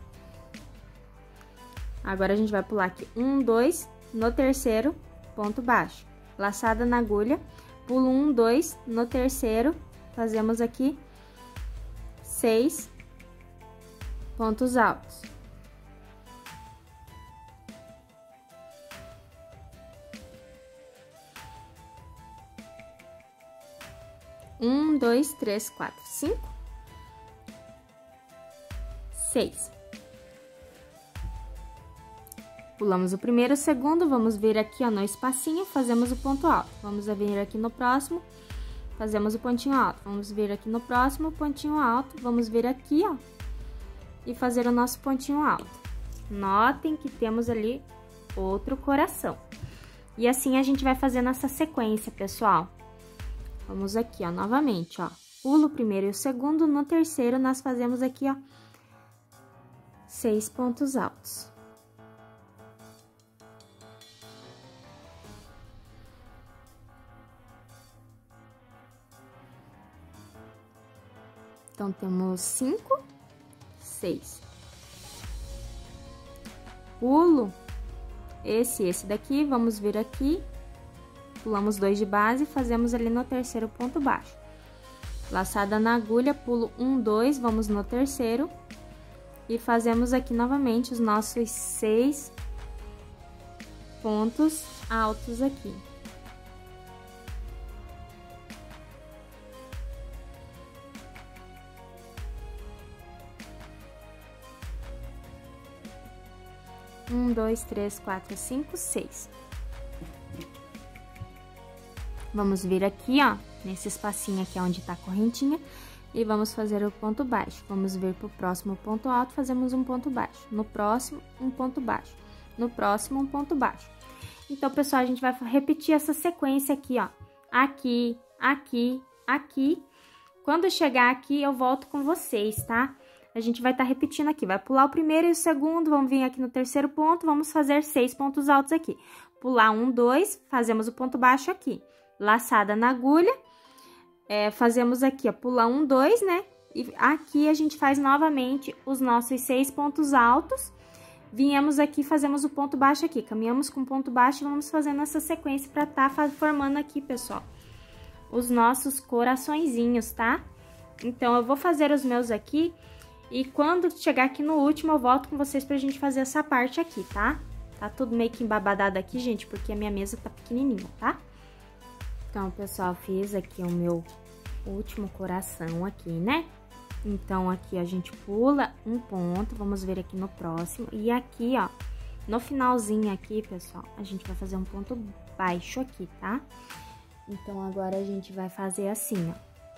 Agora, a gente vai pular aqui um, dois, no terceiro, ponto baixo. Laçada na agulha, pulo um, dois, no terceiro, fazemos aqui seis pontos altos. Um, dois, três, quatro, cinco, seis. Pulamos o primeiro, o segundo, vamos vir aqui, ó, no espacinho, fazemos o ponto alto. Vamos vir aqui no próximo, fazemos o pontinho alto. Vamos vir aqui no próximo, pontinho alto. Vamos vir aqui, ó, e fazer o nosso pontinho alto. Notem que temos ali outro coração. E assim a gente vai fazendo essa sequência, pessoal. Vamos aqui, ó, novamente, ó. Pulo o primeiro e o segundo, no terceiro nós fazemos aqui, ó, seis pontos altos. Então, temos cinco, seis. Pulo esse, esse daqui, vamos vir aqui, pulamos dois de base e fazemos ali no terceiro ponto baixo. Laçada na agulha, pulo um, dois, vamos no terceiro e fazemos aqui novamente os nossos seis pontos altos aqui. Um, dois, três, quatro, cinco, seis. Vamos vir aqui, ó, nesse espacinho aqui onde tá a correntinha, e vamos fazer o ponto baixo. Vamos vir pro próximo ponto alto, fazemos um ponto baixo. No próximo, um ponto baixo. No próximo, um ponto baixo. Então, pessoal, a gente vai repetir essa sequência aqui, ó. Aqui, aqui, aqui. Quando chegar aqui, eu volto com vocês, tá? A gente vai estar repetindo aqui. Vai pular o primeiro e o segundo, vamos vir aqui no terceiro ponto, vamos fazer seis pontos altos aqui. Pular um, dois, fazemos o ponto baixo aqui. Laçada na agulha, é, fazemos aqui, ó, pular um, dois, né? E aqui a gente faz novamente os nossos seis pontos altos. Viemos aqui, fazemos o ponto baixo aqui, caminhamos com ponto baixo e vamos fazendo essa sequência pra tá formando aqui, pessoal, os nossos coraçõezinhos, tá? Então, eu vou fazer os meus aqui e quando chegar aqui no último, eu volto com vocês pra gente fazer essa parte aqui, tá? Tá tudo meio que embabadado aqui, gente, porque a minha mesa tá pequenininha, tá? Então, pessoal, fiz aqui o meu último coração aqui, né? Então, aqui a gente pula um ponto, vamos ver aqui no próximo. E aqui, ó, no finalzinho aqui, pessoal, a gente vai fazer um ponto baixo aqui, tá? Então, agora a gente vai fazer assim,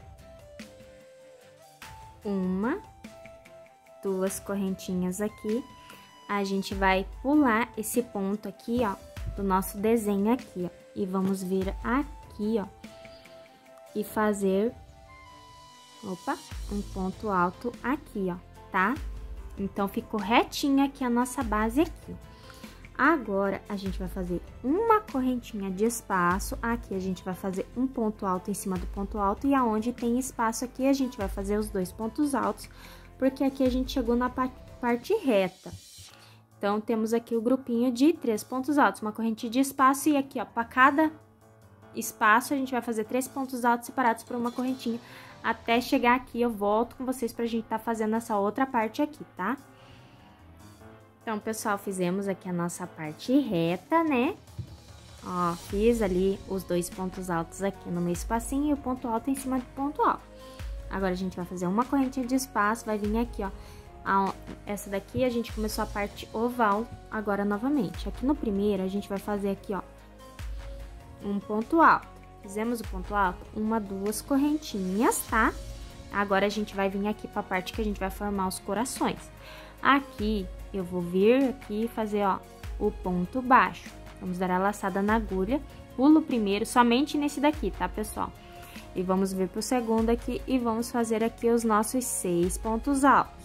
ó. Uma, duas correntinhas aqui. A gente vai pular esse ponto aqui, ó, do nosso desenho aqui, ó. E vamos vir aqui, ó, e fazer... Opa, um ponto alto aqui, ó, tá? Então, ficou retinha aqui a nossa base aqui. Agora, a gente vai fazer uma correntinha de espaço. Aqui, a gente vai fazer um ponto alto em cima do ponto alto. E aonde tem espaço aqui, a gente vai fazer os dois pontos altos. Porque aqui a gente chegou na parte reta. Então, temos aqui o grupinho de três pontos altos. Uma correntinha de espaço e aqui, ó, para cada espaço, a gente vai fazer três pontos altos separados por uma correntinha. Até chegar aqui, eu volto com vocês pra gente tá fazendo essa outra parte aqui, tá? Então, pessoal, fizemos aqui a nossa parte reta, né? Ó, fiz ali os dois pontos altos aqui no meu espacinho e o ponto alto em cima do ponto alto. Agora, a gente vai fazer uma correntinha de espaço, vai vir aqui, ó. A, essa daqui, a gente começou a parte oval, agora novamente. Aqui no primeiro, a gente vai fazer aqui, ó, um ponto alto. Fizemos o ponto alto, uma, duas correntinhas, tá? Agora, a gente vai vir aqui pra parte que a gente vai formar os corações. Aqui, eu vou vir aqui e fazer, ó, o ponto baixo. Vamos dar a laçada na agulha, pulo primeiro, somente nesse daqui, tá, pessoal? E vamos vir pro segundo aqui e vamos fazer aqui os nossos seis pontos altos.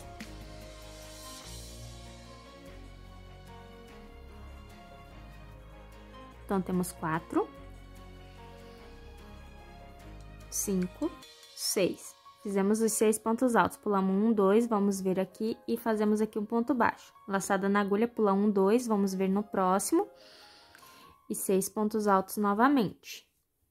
Então, temos quatro... cinco, seis. Fizemos os seis pontos altos, pulamos um, dois, vamos ver aqui e fazemos aqui um ponto baixo. Laçada na agulha, pula um, dois, vamos ver no próximo. E seis pontos altos novamente.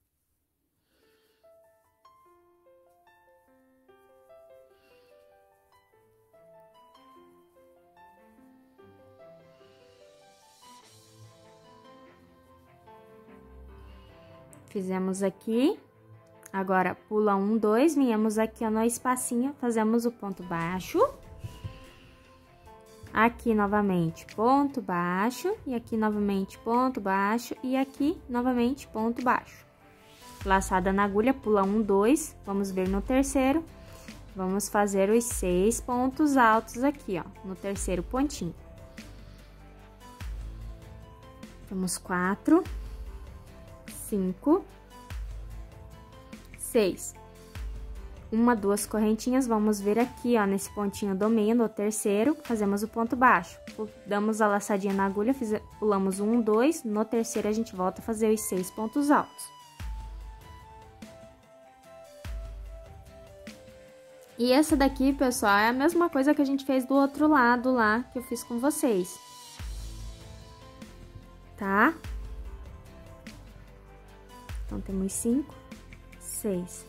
Fizemos aqui. Agora, pula um, dois, viemos aqui ó, no espacinho, fazemos o ponto baixo. Aqui, novamente, ponto baixo. E aqui, novamente, ponto baixo. E aqui, novamente, ponto baixo. Laçada na agulha, pula um, dois, vamos ver no terceiro. Vamos fazer os seis pontos altos aqui, ó, no terceiro pontinho. Temos quatro, cinco... seis. Uma, duas correntinhas, vamos ver aqui, ó, nesse pontinho do meio, no terceiro, fazemos o ponto baixo. Damos a laçadinha na agulha, fiz, pulamos um, dois, no terceiro a gente volta a fazer os seis pontos altos. E essa daqui, pessoal, é a mesma coisa que a gente fez do outro lado lá, que eu fiz com vocês. Tá? Então, temos cinco, seis.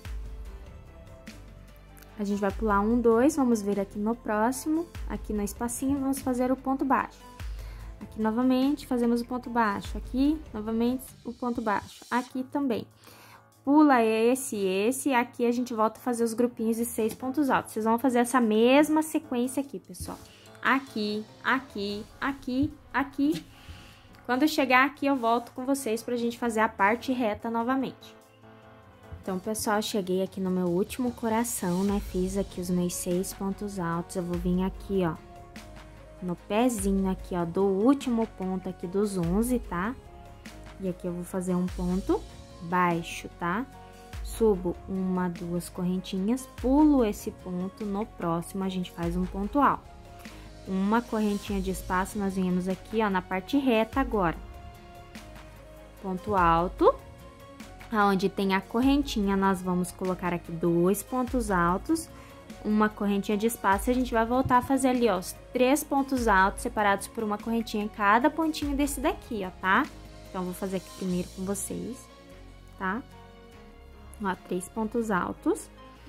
A gente vai pular um, dois, vamos ver aqui no próximo, aqui no espacinho, vamos fazer o ponto baixo. Aqui novamente, fazemos o ponto baixo. Aqui, novamente, o ponto baixo. Aqui também. Pula esse e esse, e aqui a gente volta a fazer os grupinhos de seis pontos altos. Vocês vão fazer essa mesma sequência aqui, pessoal. aqui, aqui, aqui, aqui. Quando eu chegar aqui, eu volto com vocês pra gente fazer a parte reta novamente. Então, pessoal, cheguei aqui no meu último coração, né? Fiz aqui os meus seis pontos altos. Eu vou vir aqui, ó, no pezinho aqui, ó, do último ponto aqui dos onze, tá? E aqui eu vou fazer um ponto baixo, tá? Subo uma, duas correntinhas, pulo esse ponto, no próximo a gente faz um ponto alto. Uma correntinha de espaço, nós viemos aqui, ó, na parte reta agora. Ponto alto, aonde tem a correntinha, nós vamos colocar aqui dois pontos altos, uma correntinha de espaço, e a gente vai voltar a fazer ali, ó, os três pontos altos separados por uma correntinha em cada pontinho desse daqui, ó, tá? Então, eu vou fazer aqui primeiro com vocês, tá? Ó, três pontos altos,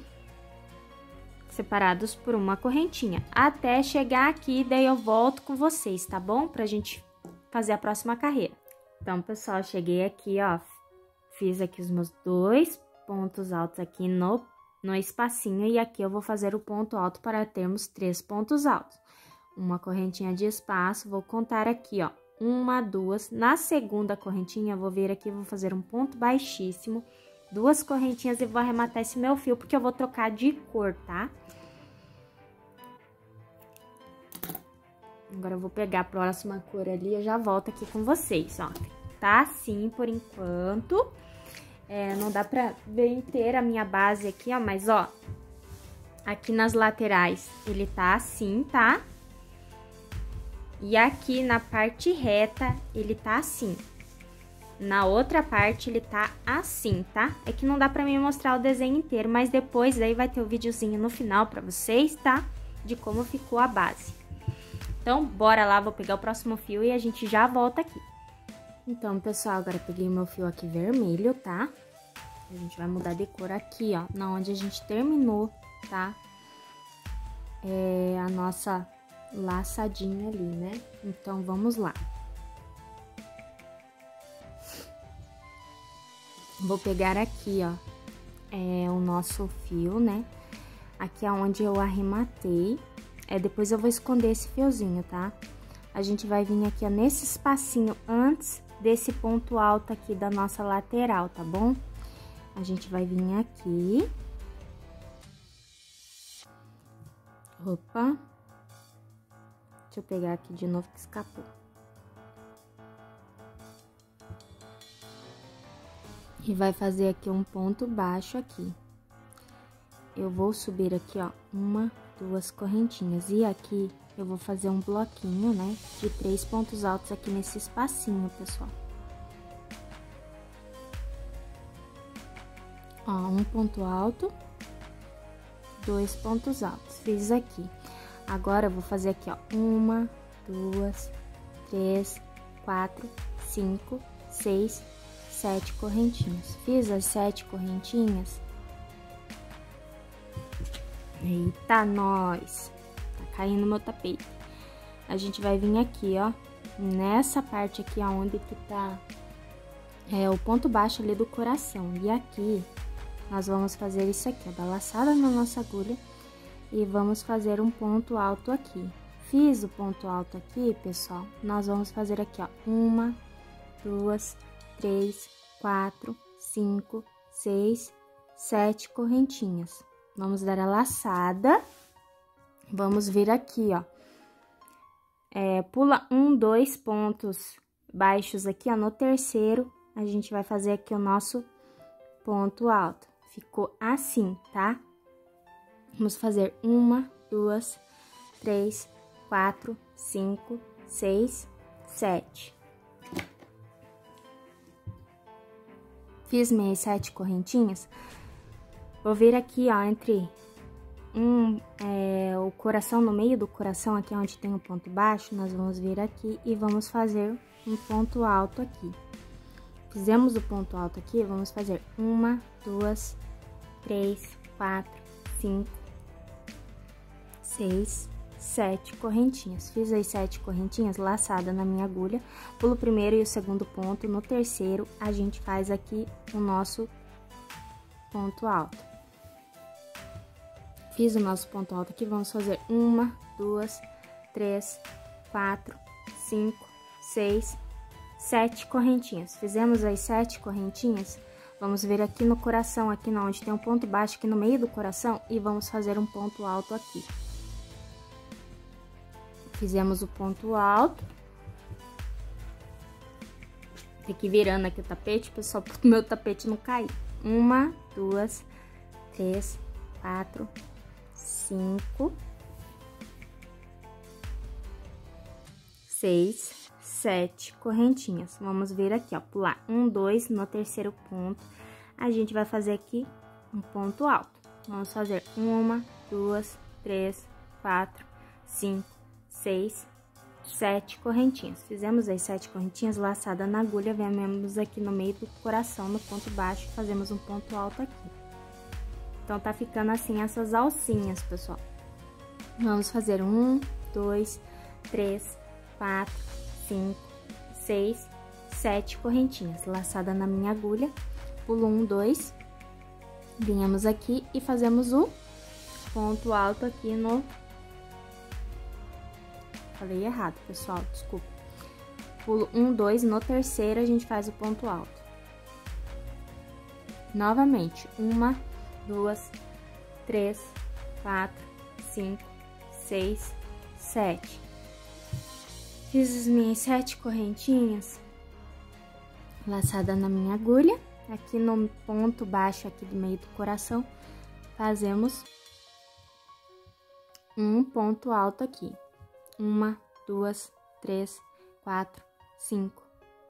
separados por uma correntinha, até chegar aqui, daí eu volto com vocês, tá bom? Pra gente fazer a próxima carreira. Então, pessoal, cheguei aqui, ó, fiz aqui os meus dois pontos altos aqui no, no espacinho, e aqui eu vou fazer o ponto alto para termos três pontos altos. Uma correntinha de espaço, vou contar aqui, ó, uma, duas, na segunda correntinha, eu vou vir aqui, vou fazer um ponto baixíssimo, duas correntinhas e vou arrematar esse meu fio, porque eu vou trocar de cor, tá? Agora eu vou pegar a próxima cor ali, eu já volto aqui com vocês, ó. Tá assim por enquanto. É, não dá pra ver inteira a minha base aqui, ó, mas, ó, aqui nas laterais ele tá assim, tá? E aqui na parte reta ele tá assim. Na outra parte ele tá assim, tá? É que não dá pra mim mostrar o desenho inteiro, mas depois aí vai ter o videozinho no final pra vocês, tá? De como ficou a base. Então, bora lá, vou pegar o próximo fio e a gente já volta aqui. Então, pessoal, agora eu peguei o meu fio aqui vermelho, tá? A gente vai mudar de cor aqui, ó, na onde a gente terminou, tá? É a nossa laçadinha ali, né? Então, vamos lá. Vou pegar aqui, ó, é o nosso fio, né? Aqui é onde eu arrematei. É, depois eu vou esconder esse fiozinho, tá? A gente vai vir aqui, ó, nesse espacinho antes desse ponto alto aqui da nossa lateral, tá bom? A gente vai vir aqui. Opa. Deixa eu pegar aqui de novo que escapou. E vai fazer aqui um ponto baixo aqui. Eu vou subir aqui, ó, uma, duas correntinhas. E aqui eu vou fazer um bloquinho, né, de três pontos altos aqui nesse espacinho, pessoal. Ó, um ponto alto, dois pontos altos. Fiz aqui. Agora eu vou fazer aqui, ó, uma, duas, três, quatro, cinco, seis, sete correntinhas. Fiz as sete correntinhas. Eita, nós! Tá caindo no meu tapete. A gente vai vir aqui, ó, nessa parte aqui, aonde que tá é, o ponto baixo ali do coração. E aqui, nós vamos fazer isso aqui, ó, dar laçada na nossa agulha e vamos fazer um ponto alto aqui. Fiz o ponto alto aqui, pessoal, nós vamos fazer aqui, ó, uma, duas, três, quatro, cinco, seis, sete correntinhas. Vamos dar a laçada, vamos vir aqui, ó, é, pula um, dois pontos baixos aqui, ó, no terceiro, a gente vai fazer aqui o nosso ponto alto. Ficou assim, tá? Vamos fazer uma, duas, três, quatro, cinco, seis, sete. Fiz minhas sete correntinhas. Vou vir aqui, ó, entre um, é, o coração, no meio do coração, aqui onde tem o ponto baixo, nós vamos vir aqui e vamos fazer um ponto alto aqui. Fizemos o ponto alto aqui, vamos fazer uma, duas, três, quatro, cinco, seis, sete correntinhas. Fiz as sete correntinhas laçada na minha agulha, pulo o primeiro e o segundo ponto, no terceiro a gente faz aqui o nosso ponto alto. Fiz o nosso ponto alto aqui, vamos fazer uma, duas, três, quatro, cinco, seis, sete correntinhas. Fizemos as sete correntinhas, vamos vir aqui no coração, aqui onde tem um ponto baixo, aqui no meio do coração, e vamos fazer um ponto alto aqui. Fizemos o ponto alto. Tem que ir virando aqui o tapete, pessoal, para o meu tapete não cair. Uma, duas, três, quatro, cinco, seis, sete correntinhas. Vamos vir aqui, ó, pular um, dois, no terceiro ponto, a gente vai fazer aqui um ponto alto. Vamos fazer uma, duas, três, quatro, cinco, seis, sete correntinhas. Fizemos as sete correntinhas laçada na agulha, viemos aqui no meio do coração, no ponto baixo, fazemos um ponto alto aqui. Então, tá ficando assim essas alcinhas, pessoal. Vamos fazer um, dois, três, quatro, cinco, seis, sete correntinhas, laçada na minha agulha, pulo um, dois, viemos aqui e fazemos o ponto alto aqui no... Falei errado, pessoal, desculpa. Pulo um, dois, no terceiro a gente faz o ponto alto. Novamente, uma, duas, três, quatro, cinco, seis, sete. Fiz as minhas sete correntinhas, laçada na minha agulha, aqui no ponto baixo aqui do meio do coração, fazemos um ponto alto aqui. Uma, duas, três, quatro, cinco,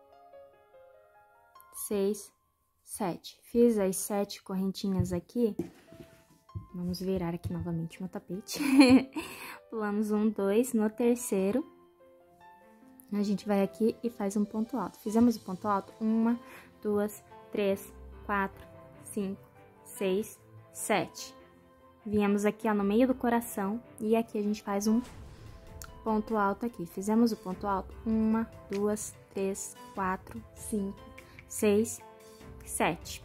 seis, sete. Fiz as sete correntinhas aqui. Vamos virar aqui novamente meu tapete. Pulamos um, dois, no terceiro, a gente vai aqui e faz um ponto alto. Fizemos o ponto alto, uma, duas, três, quatro, cinco, seis, sete. Viemos aqui, ó, no meio do coração e aqui a gente faz um ponto alto aqui. Fizemos o ponto alto, uma, duas, três, quatro, cinco, seis, sete.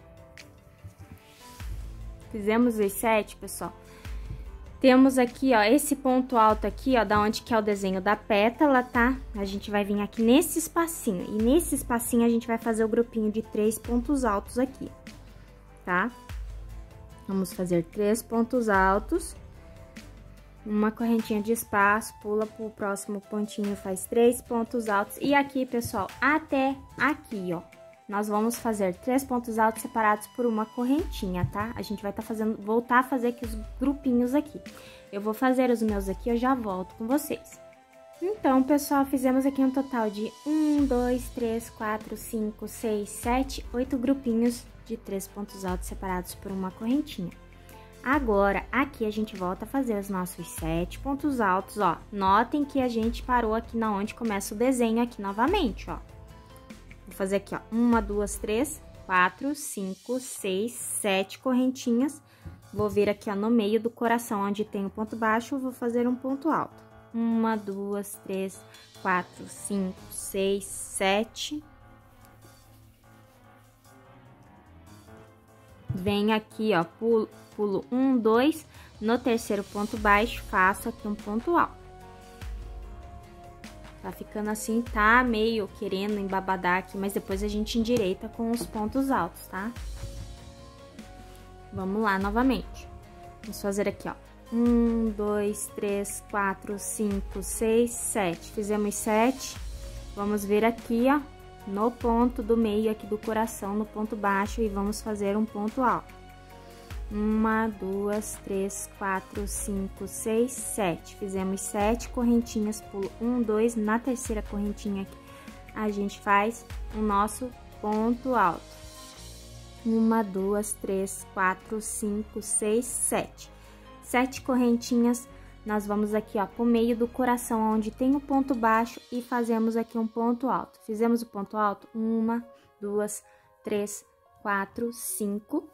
Fizemos os sete, pessoal. Temos aqui, ó, esse ponto alto aqui, ó, da onde que é o desenho da pétala, tá? A gente vai vir aqui nesse espacinho, e nesse espacinho a gente vai fazer o grupinho de três pontos altos aqui, tá? Vamos fazer três pontos altos, uma correntinha de espaço, pula pro próximo pontinho, faz três pontos altos. E aqui, pessoal, até aqui, ó, nós vamos fazer três pontos altos separados por uma correntinha, tá? A gente vai tá fazendo, voltar a fazer aqui os grupinhos aqui. Eu vou fazer os meus aqui, eu já volto com vocês. Então, pessoal, fizemos aqui um total de um, dois, três, quatro, cinco, seis, sete, oito grupinhos de três pontos altos separados por uma correntinha. Agora, aqui a gente volta a fazer os nossos sete pontos altos, ó. Notem que a gente parou aqui na onde começa o desenho aqui novamente, ó. Vou fazer aqui, ó, uma, duas, três, quatro, cinco, seis, sete correntinhas. Vou vir aqui, ó, no meio do coração, onde tem o ponto baixo, vou fazer um ponto alto. Uma, duas, três, quatro, cinco, seis, sete. Venho aqui, ó, pulo, pulo um, dois, no terceiro ponto baixo, faço aqui um ponto alto. Tá ficando assim, tá meio querendo embabadar aqui, mas depois a gente endireita com os pontos altos, tá? Vamos lá novamente. Vamos fazer aqui, ó, um, dois, três, quatro, cinco, seis, sete. Fizemos sete, vamos vir aqui, ó, no ponto do meio aqui do coração, no ponto baixo, e vamos fazer um ponto alto. Uma, duas, três, quatro, cinco, seis, sete. Fizemos sete correntinhas, pulo um, dois, na terceira correntinha aqui, a gente faz o nosso ponto alto. Uma, duas, três, quatro, cinco, seis, sete. Sete correntinhas. Nós vamos aqui, ó, pro meio do coração, onde tem o ponto baixo, e fazemos aqui um ponto alto. Fizemos o ponto alto, uma, duas, três, quatro, cinco,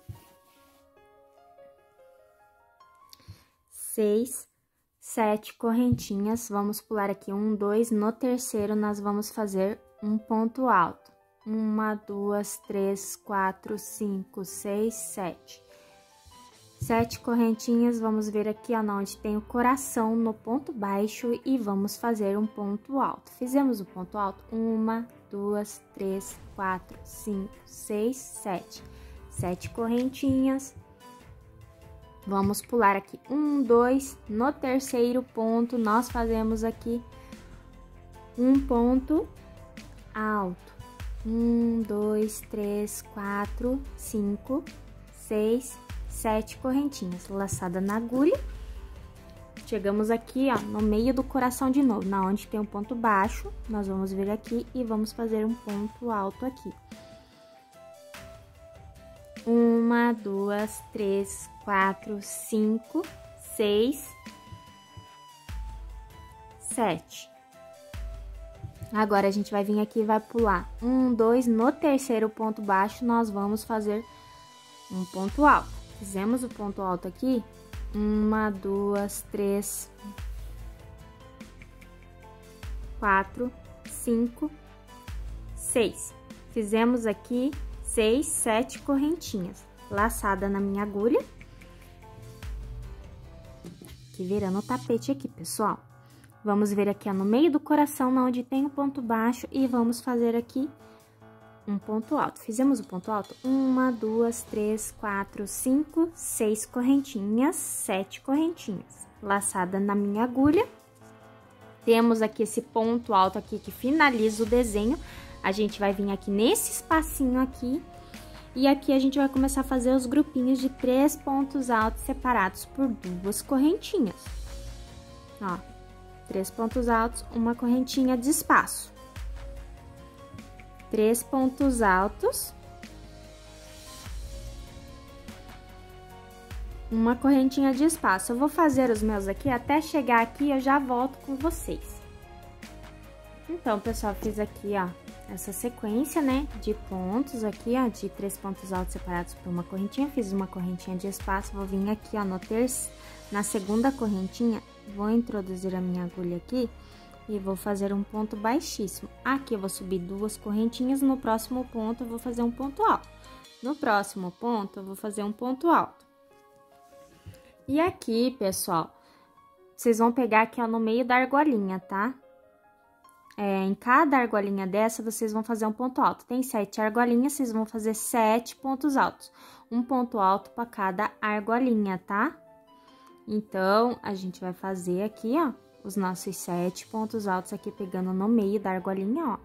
seis, sete correntinhas. Vamos pular aqui um, dois, no terceiro nós vamos fazer um ponto alto. Uma, duas, três, quatro, cinco, seis, sete. Sete correntinhas, vamos ver aqui, ó, onde tem o coração no ponto baixo e vamos fazer um ponto alto. Fizemos o ponto alto, uma, duas, três, quatro, cinco, seis, sete. Sete correntinhas. Vamos pular aqui, um, dois, no terceiro ponto, nós fazemos aqui um ponto alto. Um, dois, três, quatro, cinco, seis, sete correntinhas, laçada na agulha. Chegamos aqui, ó, no meio do coração de novo, na onde tem um ponto baixo, nós vamos vir aqui e vamos fazer um ponto alto aqui. Uma, duas, três, quatro, cinco, seis, sete. Agora, a gente vai vir aqui e vai pular um, dois, no terceiro ponto baixo, nós vamos fazer um ponto alto. Fizemos o ponto alto aqui, uma, duas, três, quatro, cinco, seis. Fizemos aqui seis, sete correntinhas, laçada na minha agulha. Aqui virando o tapete aqui, pessoal. Vamos ver aqui, ó, no meio do coração, onde tem o ponto baixo, e vamos fazer aqui um ponto alto. Fizemos o ponto alto, uma, duas, três, quatro, cinco, seis correntinhas, sete correntinhas, laçada na minha agulha. Temos aqui esse ponto alto aqui que finaliza o desenho. A gente vai vir aqui nesse espacinho aqui, e aqui a gente vai começar a fazer os grupinhos de três pontos altos separados por duas correntinhas. Ó, três pontos altos, uma correntinha de espaço. Três pontos altos, uma correntinha de espaço. Eu vou fazer os meus aqui, até chegar aqui eu já volto com vocês. Então, pessoal, fiz aqui, ó, essa sequência, né, de pontos aqui, ó, de três pontos altos separados por uma correntinha. Fiz uma correntinha de espaço, vou vir aqui, ó, no terceiro, na segunda correntinha, vou introduzir a minha agulha aqui e vou fazer um ponto baixíssimo. Aqui eu vou subir duas correntinhas, no próximo ponto eu vou fazer um ponto alto. No próximo ponto eu vou fazer um ponto alto. E aqui, pessoal, vocês vão pegar aqui, ó, no meio da argolinha, tá? É, em cada argolinha dessa, vocês vão fazer um ponto alto. Tem sete argolinhas, vocês vão fazer sete pontos altos. Um ponto alto para cada argolinha, tá? Então, a gente vai fazer aqui, ó, os nossos sete pontos altos aqui, pegando no meio da argolinha, ó.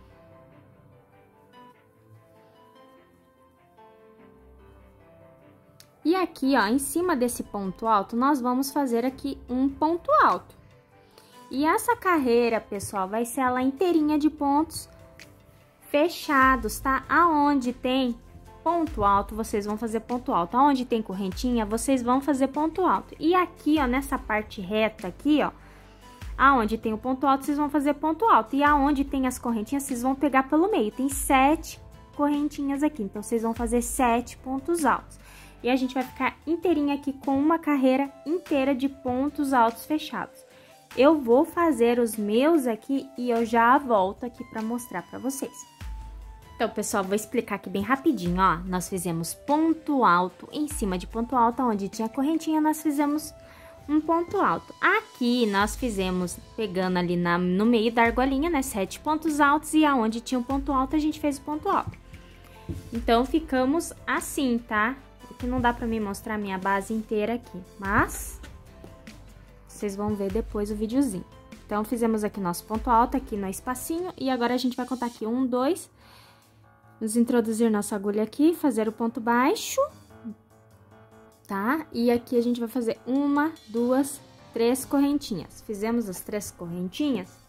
E aqui, ó, em cima desse ponto alto, nós vamos fazer aqui um ponto alto. E essa carreira, pessoal, vai ser ela inteirinha de pontos fechados, tá? Aonde tem ponto alto, vocês vão fazer ponto alto. Aonde tem correntinha, vocês vão fazer ponto alto. E aqui, ó, nessa parte reta aqui, ó, aonde tem o ponto alto, vocês vão fazer ponto alto. E aonde tem as correntinhas, vocês vão pegar pelo meio. Tem sete correntinhas aqui, então vocês vão fazer sete pontos altos. E a gente vai ficar inteirinha aqui com uma carreira inteira de pontos altos fechados. Eu vou fazer os meus aqui e eu já volto aqui para mostrar para vocês. Então, pessoal, vou explicar aqui bem rapidinho, ó. Nós fizemos ponto alto, em cima de ponto alto, onde tinha correntinha, nós fizemos um ponto alto. Aqui, nós fizemos, pegando ali na, no meio da argolinha, né, sete pontos altos, e aonde tinha um ponto alto, a gente fez o ponto alto. Então, ficamos assim, tá? Aqui não dá pra mim mostrar a minha base inteira aqui, mas vocês vão ver depois o videozinho. Então, fizemos aqui nosso ponto alto, aqui no espacinho, e agora a gente vai contar aqui um, dois, vamos introduzir nossa agulha aqui, fazer o ponto baixo, tá? E aqui a gente vai fazer uma, duas, três correntinhas. Fizemos as três correntinhas.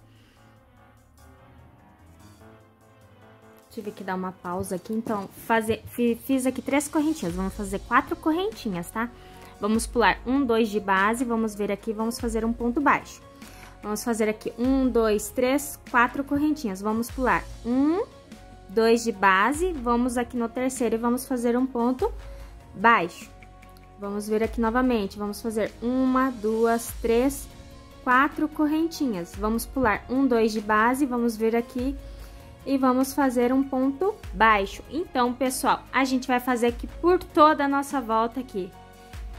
Tive que dar uma pausa aqui, então, fazer, fiz aqui três correntinhas, vamos fazer quatro correntinhas, tá? Vamos pular um, dois de base, vamos ver aqui, vamos fazer um ponto baixo. Vamos fazer aqui um, dois, três, quatro correntinhas, vamos pular um, dois de base, vamos aqui no terceiro e vamos fazer um ponto baixo. Vamos ver aqui novamente, vamos fazer uma, duas, três, quatro correntinhas. Vamos pular um, dois de base, vamos ver aqui e vamos fazer um ponto baixo. Então, pessoal, a gente vai fazer aqui por toda a nossa volta aqui.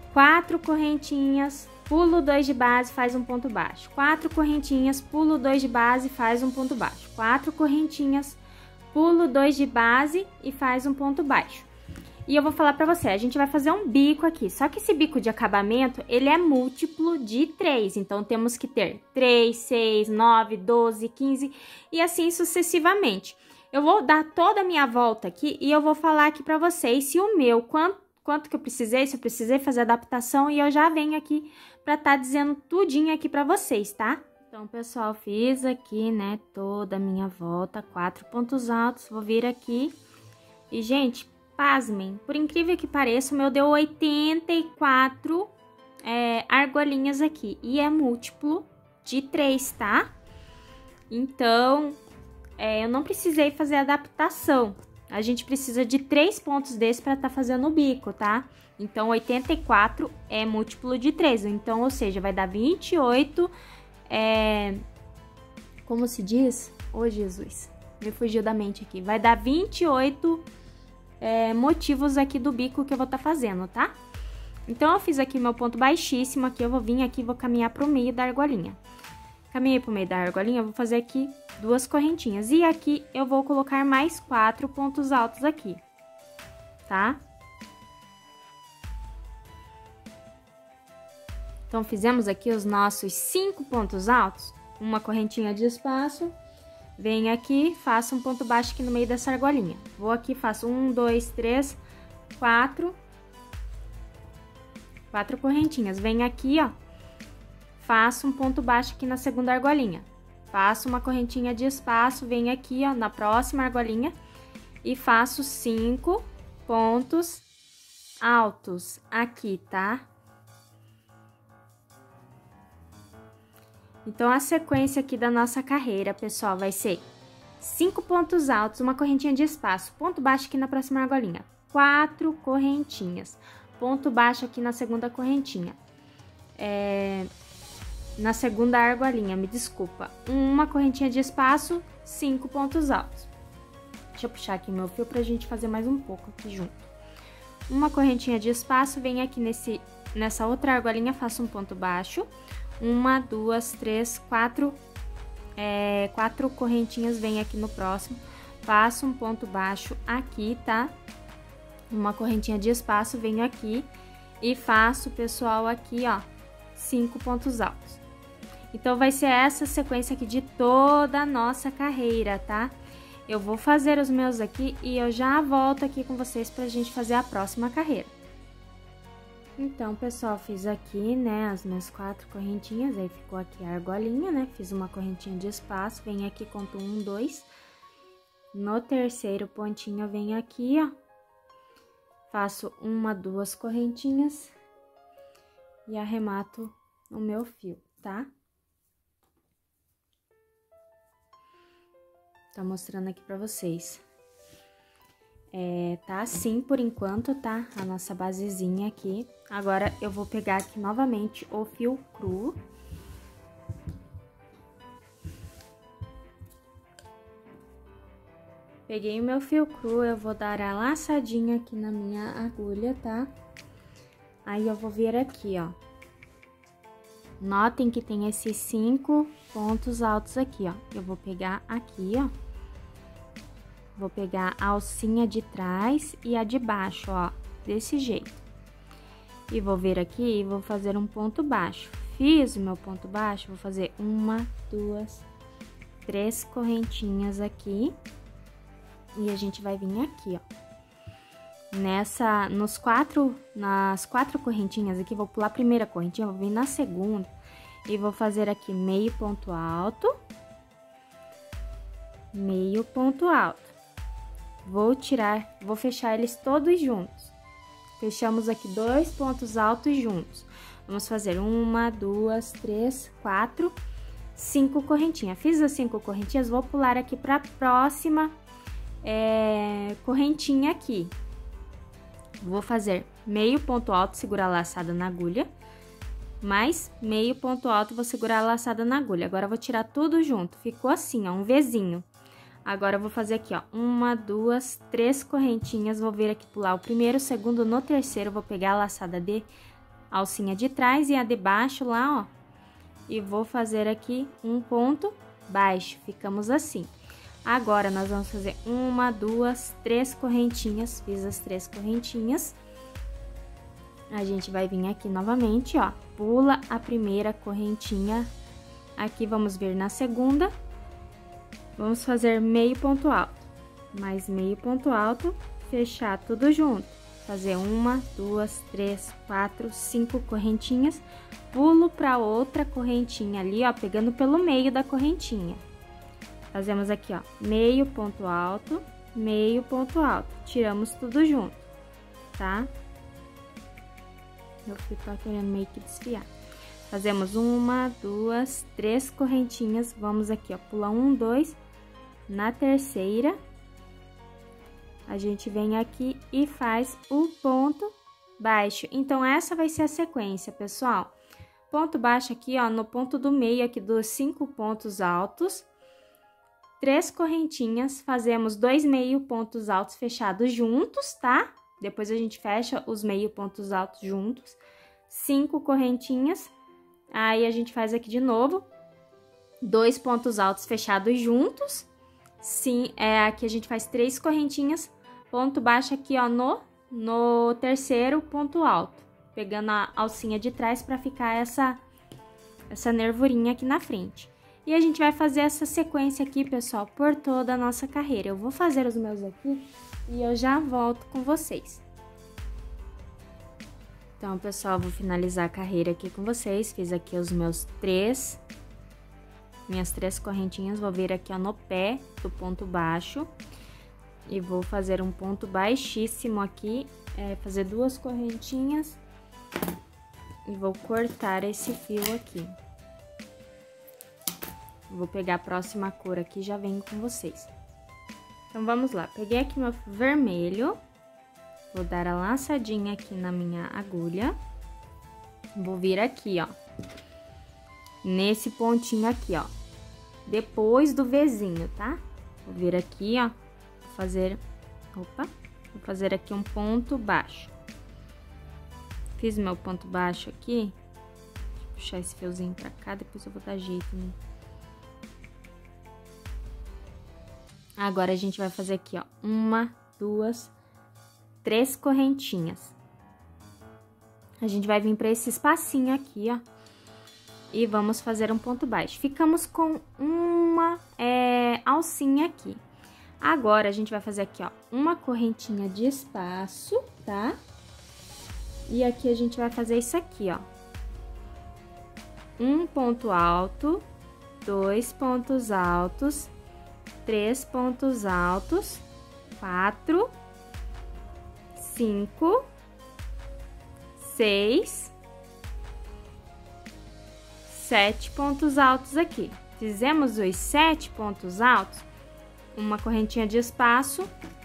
quatro correntinhas, pulo dois de base, faz um ponto baixo. Quatro correntinhas, pulo dois de base, faz um ponto baixo. Quatro correntinhas, pulo dois de base e faz um ponto baixo. E eu vou falar pra você, a gente vai fazer um bico aqui, só que esse bico de acabamento, ele é múltiplo de três, então temos que ter três, seis, nove, doze, quinze e assim sucessivamente. Eu vou dar toda a minha volta aqui e eu vou falar aqui pra vocês se o meu, quanto, quanto que eu precisei, se eu precisei fazer adaptação e eu já venho aqui pra tá dizendo tudinho aqui pra vocês, tá? Então, pessoal, fiz aqui, né, toda a minha volta, quatro pontos altos, vou vir aqui e, gente... Pasmem, por incrível que pareça, o meu deu oitenta e quatro é, argolinhas aqui. E é múltiplo de três, tá? Então, é, eu não precisei fazer adaptação. A gente precisa de três pontos desses para tá fazendo o bico, tá? Então, oitenta e quatro é múltiplo de três. Então, ou seja, vai dar vinte e oito... É, como se diz? Ô, Jesus, me fugiu da mente aqui. Vai dar vinte e oito... É, motivos aqui do bico que eu vou estar tá fazendo, tá? Então, eu fiz aqui meu ponto baixíssimo, aqui eu vou vir aqui e vou caminhar pro meio da argolinha. Caminhei pro meio da argolinha, eu vou fazer aqui duas correntinhas. E aqui eu vou colocar mais quatro pontos altos aqui, tá? Então, fizemos aqui os nossos cinco pontos altos, uma correntinha de espaço... Venho aqui, faço um ponto baixo aqui no meio dessa argolinha. Vou aqui, faço um, dois, três, quatro. Quatro correntinhas. Venho aqui, ó. Faço um ponto baixo aqui na segunda argolinha. Faço uma correntinha de espaço, venho aqui, ó, na próxima argolinha. E faço cinco pontos altos aqui, tá? Então, a sequência aqui da nossa carreira, pessoal, vai ser cinco pontos altos, uma correntinha de espaço, ponto baixo aqui na próxima argolinha, quatro correntinhas, ponto baixo aqui na segunda correntinha, é, na segunda argolinha, me desculpa, uma correntinha de espaço, cinco pontos altos. Deixa eu puxar aqui meu fio pra gente fazer mais um pouco aqui junto. Uma correntinha de espaço, vem aqui nesse, nessa outra argolinha, faço um ponto baixo. Uma, duas, três, quatro, é, quatro correntinhas, vem aqui no próximo, faço um ponto baixo aqui, tá? Uma correntinha de espaço, venho aqui e faço, pessoal, aqui, ó, cinco pontos altos. Então, vai ser essa sequência aqui de toda a nossa carreira, tá? Eu vou fazer os meus aqui e eu já volto aqui com vocês pra gente fazer a próxima carreira. Então, pessoal, fiz aqui, né, as minhas quatro correntinhas, aí ficou aqui a argolinha, né, fiz uma correntinha de espaço, venho aqui, conto um, dois, no terceiro pontinho eu venho aqui, ó, faço uma, duas correntinhas e arremato o meu fio, tá? Tô mostrando aqui pra vocês. É, tá assim por enquanto, tá? A nossa basezinha aqui. Agora, eu vou pegar aqui novamente o fio cru. Peguei o meu fio cru, eu vou dar a laçadinha aqui na minha agulha, tá? Aí, eu vou vir aqui, ó. Notem que tem esses cinco pontos altos aqui, ó. Eu vou pegar aqui, ó. Vou pegar a alcinha de trás e a de baixo, ó, desse jeito. E vou vir aqui e vou fazer um ponto baixo. Fiz o meu ponto baixo, vou fazer uma, duas, três correntinhas aqui. E a gente vai vir aqui, ó. Nessa, nos quatro, nas quatro correntinhas aqui, vou pular a primeira correntinha, vou vir na segunda. E vou fazer aqui meio ponto alto. Meio ponto alto. Vou tirar, vou fechar eles todos juntos. Fechamos aqui dois pontos altos juntos. Vamos fazer uma, duas, três, quatro, cinco correntinhas. Fiz as cinco correntinhas, vou pular aqui para a próxima é, correntinha aqui. Vou fazer meio ponto alto, segurar a laçada na agulha. Mais meio ponto alto, vou segurar a laçada na agulha. Agora, eu vou tirar tudo junto. Ficou assim, ó, um Vzinho. Agora, eu vou fazer aqui, ó, uma, duas, três correntinhas, vou vir aqui pular o primeiro, o segundo, no terceiro, vou pegar a laçada de alcinha de trás e a de baixo lá, ó. E vou fazer aqui um ponto baixo, ficamos assim. Agora, nós vamos fazer uma, duas, três correntinhas, fiz as três correntinhas. A gente vai vir aqui novamente, ó, pula a primeira correntinha, aqui vamos vir na segunda, vamos fazer meio ponto alto, mais meio ponto alto, fechar tudo junto, fazer uma, duas, três, quatro, cinco correntinhas, pulo para outra correntinha ali, ó, pegando pelo meio da correntinha. Fazemos aqui, ó, meio ponto alto, meio ponto alto, tiramos tudo junto, tá? Meu fio tá querendo meio que desfiar. Fazemos uma, duas, três correntinhas, vamos aqui, ó, pular um, dois, na terceira, a gente vem aqui e faz o ponto baixo. Então, essa vai ser a sequência, pessoal. Ponto baixo aqui, ó, no ponto do meio aqui dos cinco pontos altos, três correntinhas, fazemos dois meio pontos altos fechados juntos, tá? Depois a gente fecha os meio pontos altos juntos, cinco correntinhas, aí a gente faz aqui de novo, dois pontos altos fechados juntos, sim, é, aqui a gente faz três correntinhas, ponto baixo aqui, ó, no, no terceiro ponto alto, pegando a alcinha de trás para ficar essa, essa nervurinha aqui na frente. E a gente vai fazer essa sequência aqui, pessoal, por toda a nossa carreira. Eu vou fazer os meus aqui e eu já volto com vocês. Então, pessoal, vou finalizar a carreira aqui com vocês. Fiz aqui os meus três, minhas três correntinhas. Vou vir aqui, ó, no pé do ponto baixo. E vou fazer um ponto baixíssimo aqui, é, fazer duas correntinhas. E vou cortar esse fio aqui. Vou pegar a próxima cor aqui e já venho com vocês. Então, vamos lá. Peguei aqui meu vermelho. Vou dar a laçadinha aqui na minha agulha. Vou vir aqui, ó. Nesse pontinho aqui, ó. Depois do Vzinho, tá? Vou vir aqui, ó. Vou fazer... Opa! Vou fazer aqui um ponto baixo. Fiz meu ponto baixo aqui. Deixa eu puxar esse fiozinho pra cá, depois eu vou dar jeito, né? Agora, a gente vai fazer aqui, ó, uma, duas, três correntinhas. A gente vai vir pra esse espacinho aqui, ó, e vamos fazer um ponto baixo. Ficamos com uma é, alcinha aqui. Agora, a gente vai fazer aqui, ó, uma correntinha de espaço, tá? E aqui a gente vai fazer isso aqui, ó. Um ponto alto, dois pontos altos, três pontos altos, quatro, cinco, seis, sete pontos altos aqui. Fizemos os sete pontos altos, uma correntinha de espaço.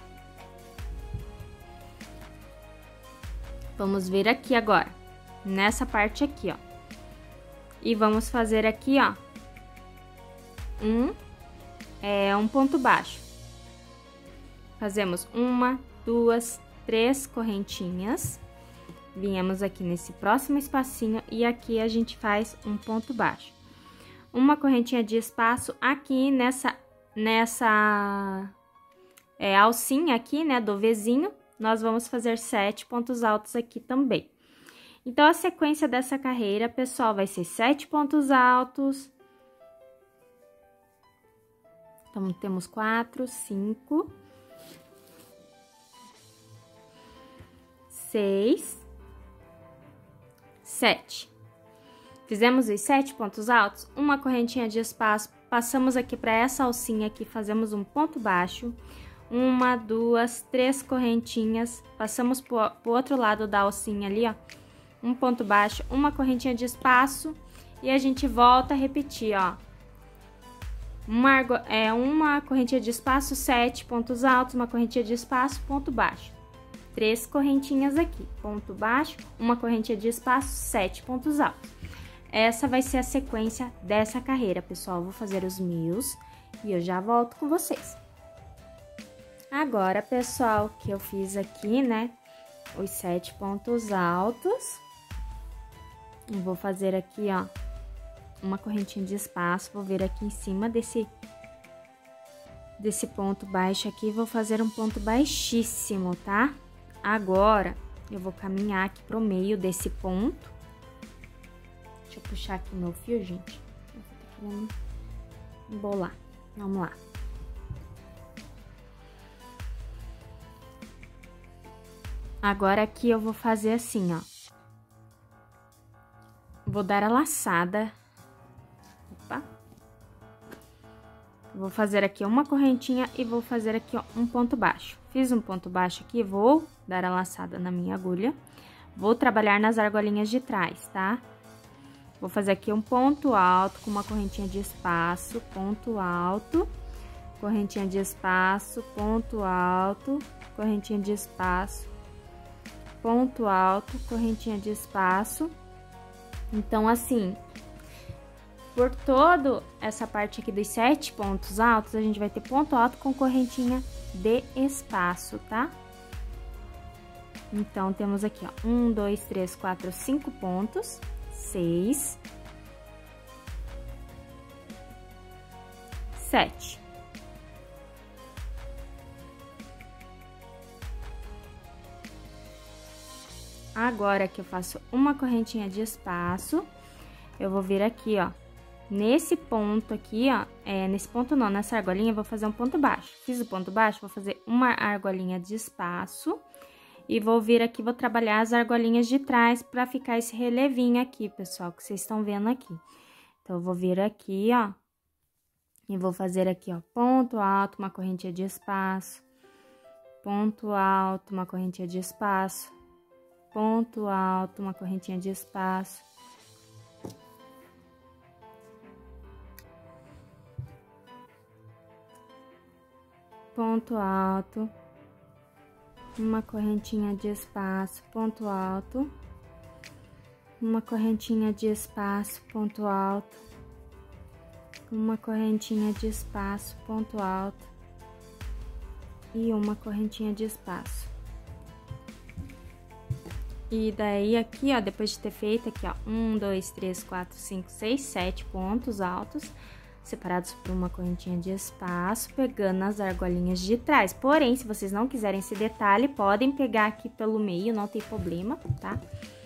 Vamos vir aqui agora, nessa parte aqui, ó. E vamos fazer aqui, ó, um É um ponto baixo. Fazemos uma, duas, três correntinhas. Viemos aqui nesse próximo espacinho e aqui a gente faz um ponto baixo. Uma correntinha de espaço aqui nessa, nessa é, alcinha aqui, né, do Vzinho. Nós vamos fazer sete pontos altos aqui também. Então, a sequência dessa carreira, pessoal, vai ser sete pontos altos. Então, temos quatro, cinco, seis, sete. Fizemos os sete pontos altos, uma correntinha de espaço, passamos aqui para essa alcinha aqui, fazemos um ponto baixo, uma, duas, três correntinhas, passamos pro, pro outro lado da alcinha ali, ó, um ponto baixo, uma correntinha de espaço e a gente volta a repetir, ó. Uma, é, uma correntinha de espaço, sete pontos altos, uma correntinha de espaço, ponto baixo. Três correntinhas aqui, ponto baixo, uma correntinha de espaço, sete pontos altos. Essa vai ser a sequência dessa carreira, pessoal. Vou fazer os meus e eu já volto com vocês. Agora, pessoal, que eu fiz aqui, né, os sete pontos altos. Eu vou fazer aqui, ó, uma correntinha de espaço, vou vir aqui em cima desse, desse ponto baixo aqui, vou fazer um ponto baixíssimo, tá? Agora, eu vou caminhar aqui pro meio desse ponto. Deixa eu puxar aqui meu fio, gente. Eu tô querendo embolar. Vamos lá. Agora, aqui eu vou fazer assim, ó. Vou dar a laçada. Opa. Vou fazer aqui uma correntinha e vou fazer aqui, ó, um ponto baixo. Fiz um ponto baixo aqui, vou dar a laçada na minha agulha. Vou trabalhar nas argolinhas de trás, tá? Vou fazer aqui um ponto alto com uma correntinha de espaço, ponto alto, correntinha de espaço, ponto alto, correntinha de espaço, ponto alto, correntinha de espaço. Então, assim, por toda essa parte aqui dos sete pontos altos, a gente vai ter ponto alto com correntinha de espaço, tá? Então, temos aqui, ó, um, dois, três, quatro, cinco pontos, seis, sete. Agora que eu faço uma correntinha de espaço, eu vou vir aqui, ó, nesse ponto aqui, ó, é, nesse ponto não, nessa argolinha, eu vou fazer um ponto baixo. Fiz o ponto baixo, vou fazer uma argolinha de espaço e vou vir aqui, vou trabalhar as argolinhas de trás pra ficar esse relevinho aqui, pessoal, que vocês estão vendo aqui. Então, eu vou vir aqui, ó, e vou fazer aqui, ó, ponto alto, uma correntinha de espaço, ponto alto, uma correntinha de espaço, ponto alto, uma correntinha de espaço, ponto alto, uma correntinha de espaço, ponto alto, uma correntinha de espaço, ponto alto, uma correntinha de espaço, ponto alto e uma correntinha de espaço. E daí, aqui, ó, depois de ter feito aqui, ó, um, dois, três, quatro, cinco, seis, sete pontos altos, separados por uma correntinha de espaço, pegando as argolinhas de trás. Porém, se vocês não quiserem esse detalhe, podem pegar aqui pelo meio, não tem problema, tá?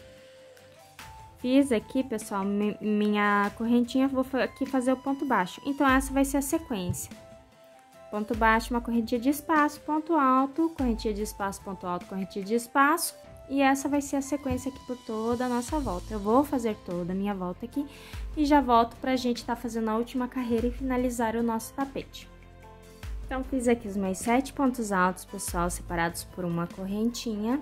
Fiz aqui, pessoal, minha correntinha, vou aqui fazer o ponto baixo. Então, essa vai ser a sequência. Ponto baixo, uma correntinha de espaço, ponto alto, correntinha de espaço, ponto alto, correntinha de espaço. E essa vai ser a sequência aqui por toda a nossa volta. Eu vou fazer toda a minha volta aqui e já volto pra gente tá fazendo a última carreira e finalizar o nosso tapete. Então, fiz aqui os meus sete pontos altos, pessoal, separados por uma correntinha.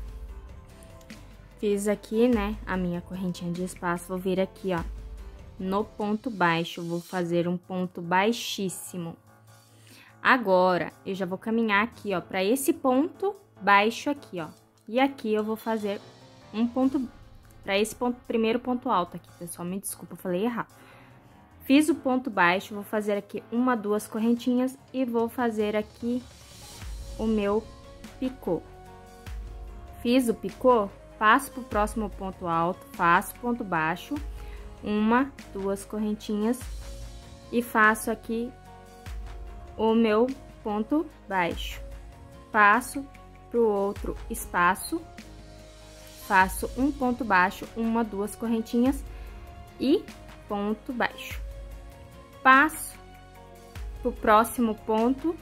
Fiz aqui, né, a minha correntinha de espaço, vou vir aqui, ó, no ponto baixo, vou fazer um ponto baixíssimo. Agora, eu já vou caminhar aqui, ó, pra esse ponto baixo aqui, ó. E aqui eu vou fazer um ponto, pra esse ponto, primeiro ponto alto aqui, pessoal, me desculpa, eu falei errado. Fiz o ponto baixo, vou fazer aqui uma, duas correntinhas e vou fazer aqui o meu picô. Fiz o picô, passo pro próximo ponto alto, faço ponto baixo, uma, duas correntinhas e faço aqui o meu ponto baixo. Passo pro outro espaço, faço um ponto baixo, uma, duas correntinhas e ponto baixo. Passo pro próximo ponto,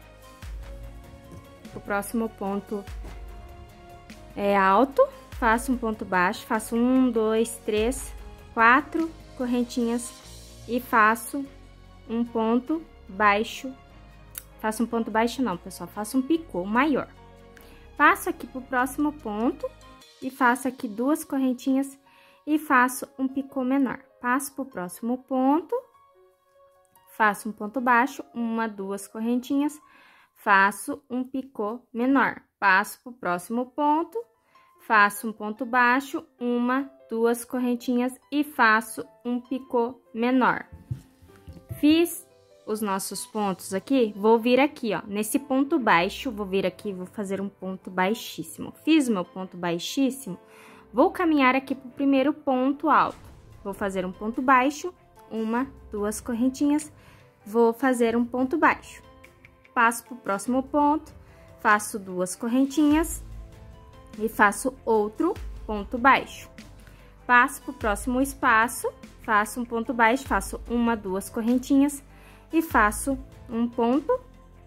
o próximo ponto é alto, faço um ponto baixo, faço um, dois, três, quatro correntinhas e faço um ponto baixo. Faço um ponto baixo não, pessoal, faço um picô maior. Passo aqui pro próximo ponto e faço aqui duas correntinhas e faço um picô menor. Passo pro próximo ponto, faço um ponto baixo, uma, duas correntinhas, faço um picô menor. Passo pro próximo ponto, faço um ponto baixo, uma, duas correntinhas e faço um picô menor. Fiz os nossos pontos aqui, vou vir aqui, ó, nesse ponto baixo, vou vir aqui, vou fazer um ponto baixíssimo. Fiz o meu ponto baixíssimo, Vou caminhar aqui pro primeiro ponto alto. Vou fazer um ponto baixo, uma, duas correntinhas, vou fazer um ponto baixo. Passo pro próximo ponto, faço duas correntinhas e faço outro ponto baixo. Passo pro próximo espaço, faço um ponto baixo, faço uma, duas correntinhas e faço um ponto...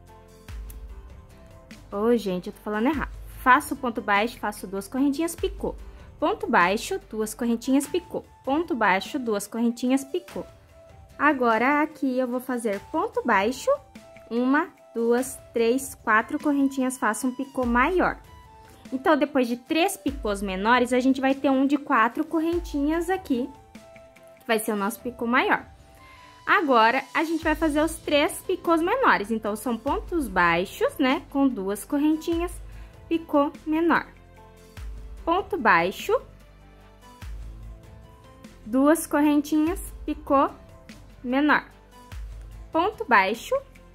Ô, gente, eu tô falando errado. Faço ponto baixo, faço duas correntinhas, picou. Ponto baixo, duas correntinhas, picou. Ponto baixo, duas correntinhas, picou. Agora, aqui eu vou fazer ponto baixo, uma, duas, três, quatro correntinhas, faço um picô maior. Então, depois de três picôs menores, a gente vai ter um de quatro correntinhas aqui, que vai ser o nosso picô maior. Agora, a gente vai fazer os três picôs menores. Então, são pontos baixos, né, com duas correntinhas, picô menor. Ponto baixo, duas correntinhas, picô menor. Ponto baixo,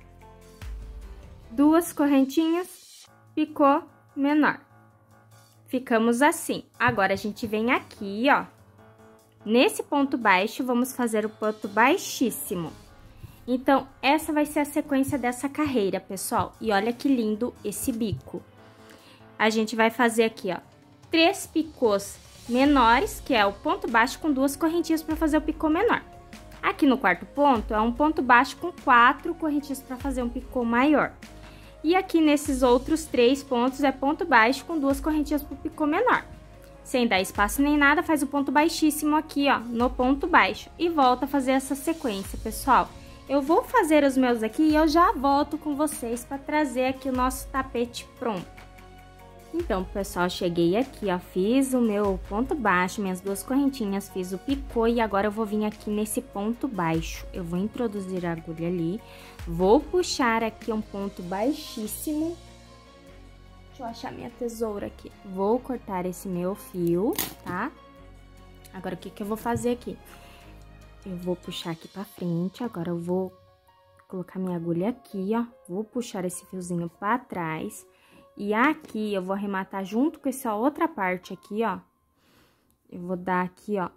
duas correntinhas, picô menor. Ficamos assim. Agora, a gente vem aqui, ó. Nesse ponto baixo, vamos fazer o ponto baixíssimo. Então, essa vai ser a sequência dessa carreira, pessoal. E olha que lindo esse bico. A gente vai fazer aqui, ó, três picôs menores, que é o ponto baixo com duas correntinhas para fazer o picô menor. Aqui no quarto ponto, é um ponto baixo com quatro correntinhas para fazer um picô maior. E aqui nesses outros três pontos, é ponto baixo com duas correntinhas para o picô menor. Sem dar espaço nem nada, faz o ponto baixíssimo aqui, ó, no ponto baixo. E volta a fazer essa sequência, pessoal. Eu vou fazer os meus aqui e eu já volto com vocês para trazer aqui o nosso tapete pronto. Então, pessoal, cheguei aqui, ó, fiz o meu ponto baixo, minhas duas correntinhas, fiz o picô e agora eu vou vir aqui nesse ponto baixo. Eu vou introduzir a agulha ali, vou puxar aqui um ponto baixíssimo. Deixa eu achar minha tesoura aqui. Vou cortar esse meu fio, tá? Agora, o que que eu vou fazer aqui? Eu vou puxar aqui pra frente, agora eu vou colocar minha agulha aqui, ó. Vou puxar esse fiozinho pra trás. E aqui eu vou arrematar junto com essa outra parte aqui, ó. Eu vou dar aqui, ó,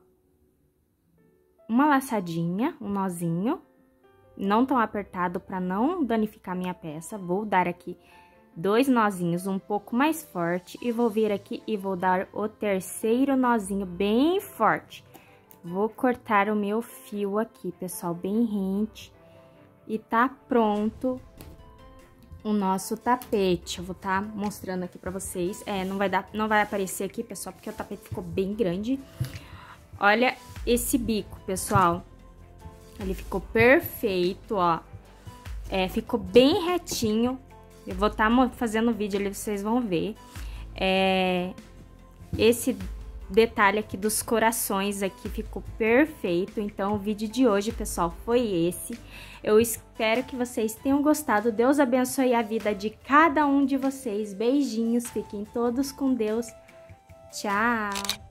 uma laçadinha, um nozinho. Não tão apertado pra não danificar minha peça. Vou dar aqui dois nozinhos um pouco mais forte. E vou vir aqui e vou dar o terceiro nozinho bem forte. Vou cortar o meu fio aqui, pessoal, bem rente. E tá pronto o nosso tapete. Eu vou tá mostrando aqui pra vocês. É, não vai dar, não vai aparecer aqui, pessoal, porque o tapete ficou bem grande. Olha esse bico, pessoal. Ele ficou perfeito, ó. É, ficou bem retinho. Eu vou tá fazendo vídeo ali, vocês vão ver. É, esse detalhe aqui dos corações aqui ficou perfeito. Então, o vídeo de hoje, pessoal, foi esse. Eu espero que vocês tenham gostado. Deus abençoe a vida de cada um de vocês. Beijinhos, fiquem todos com Deus. Tchau!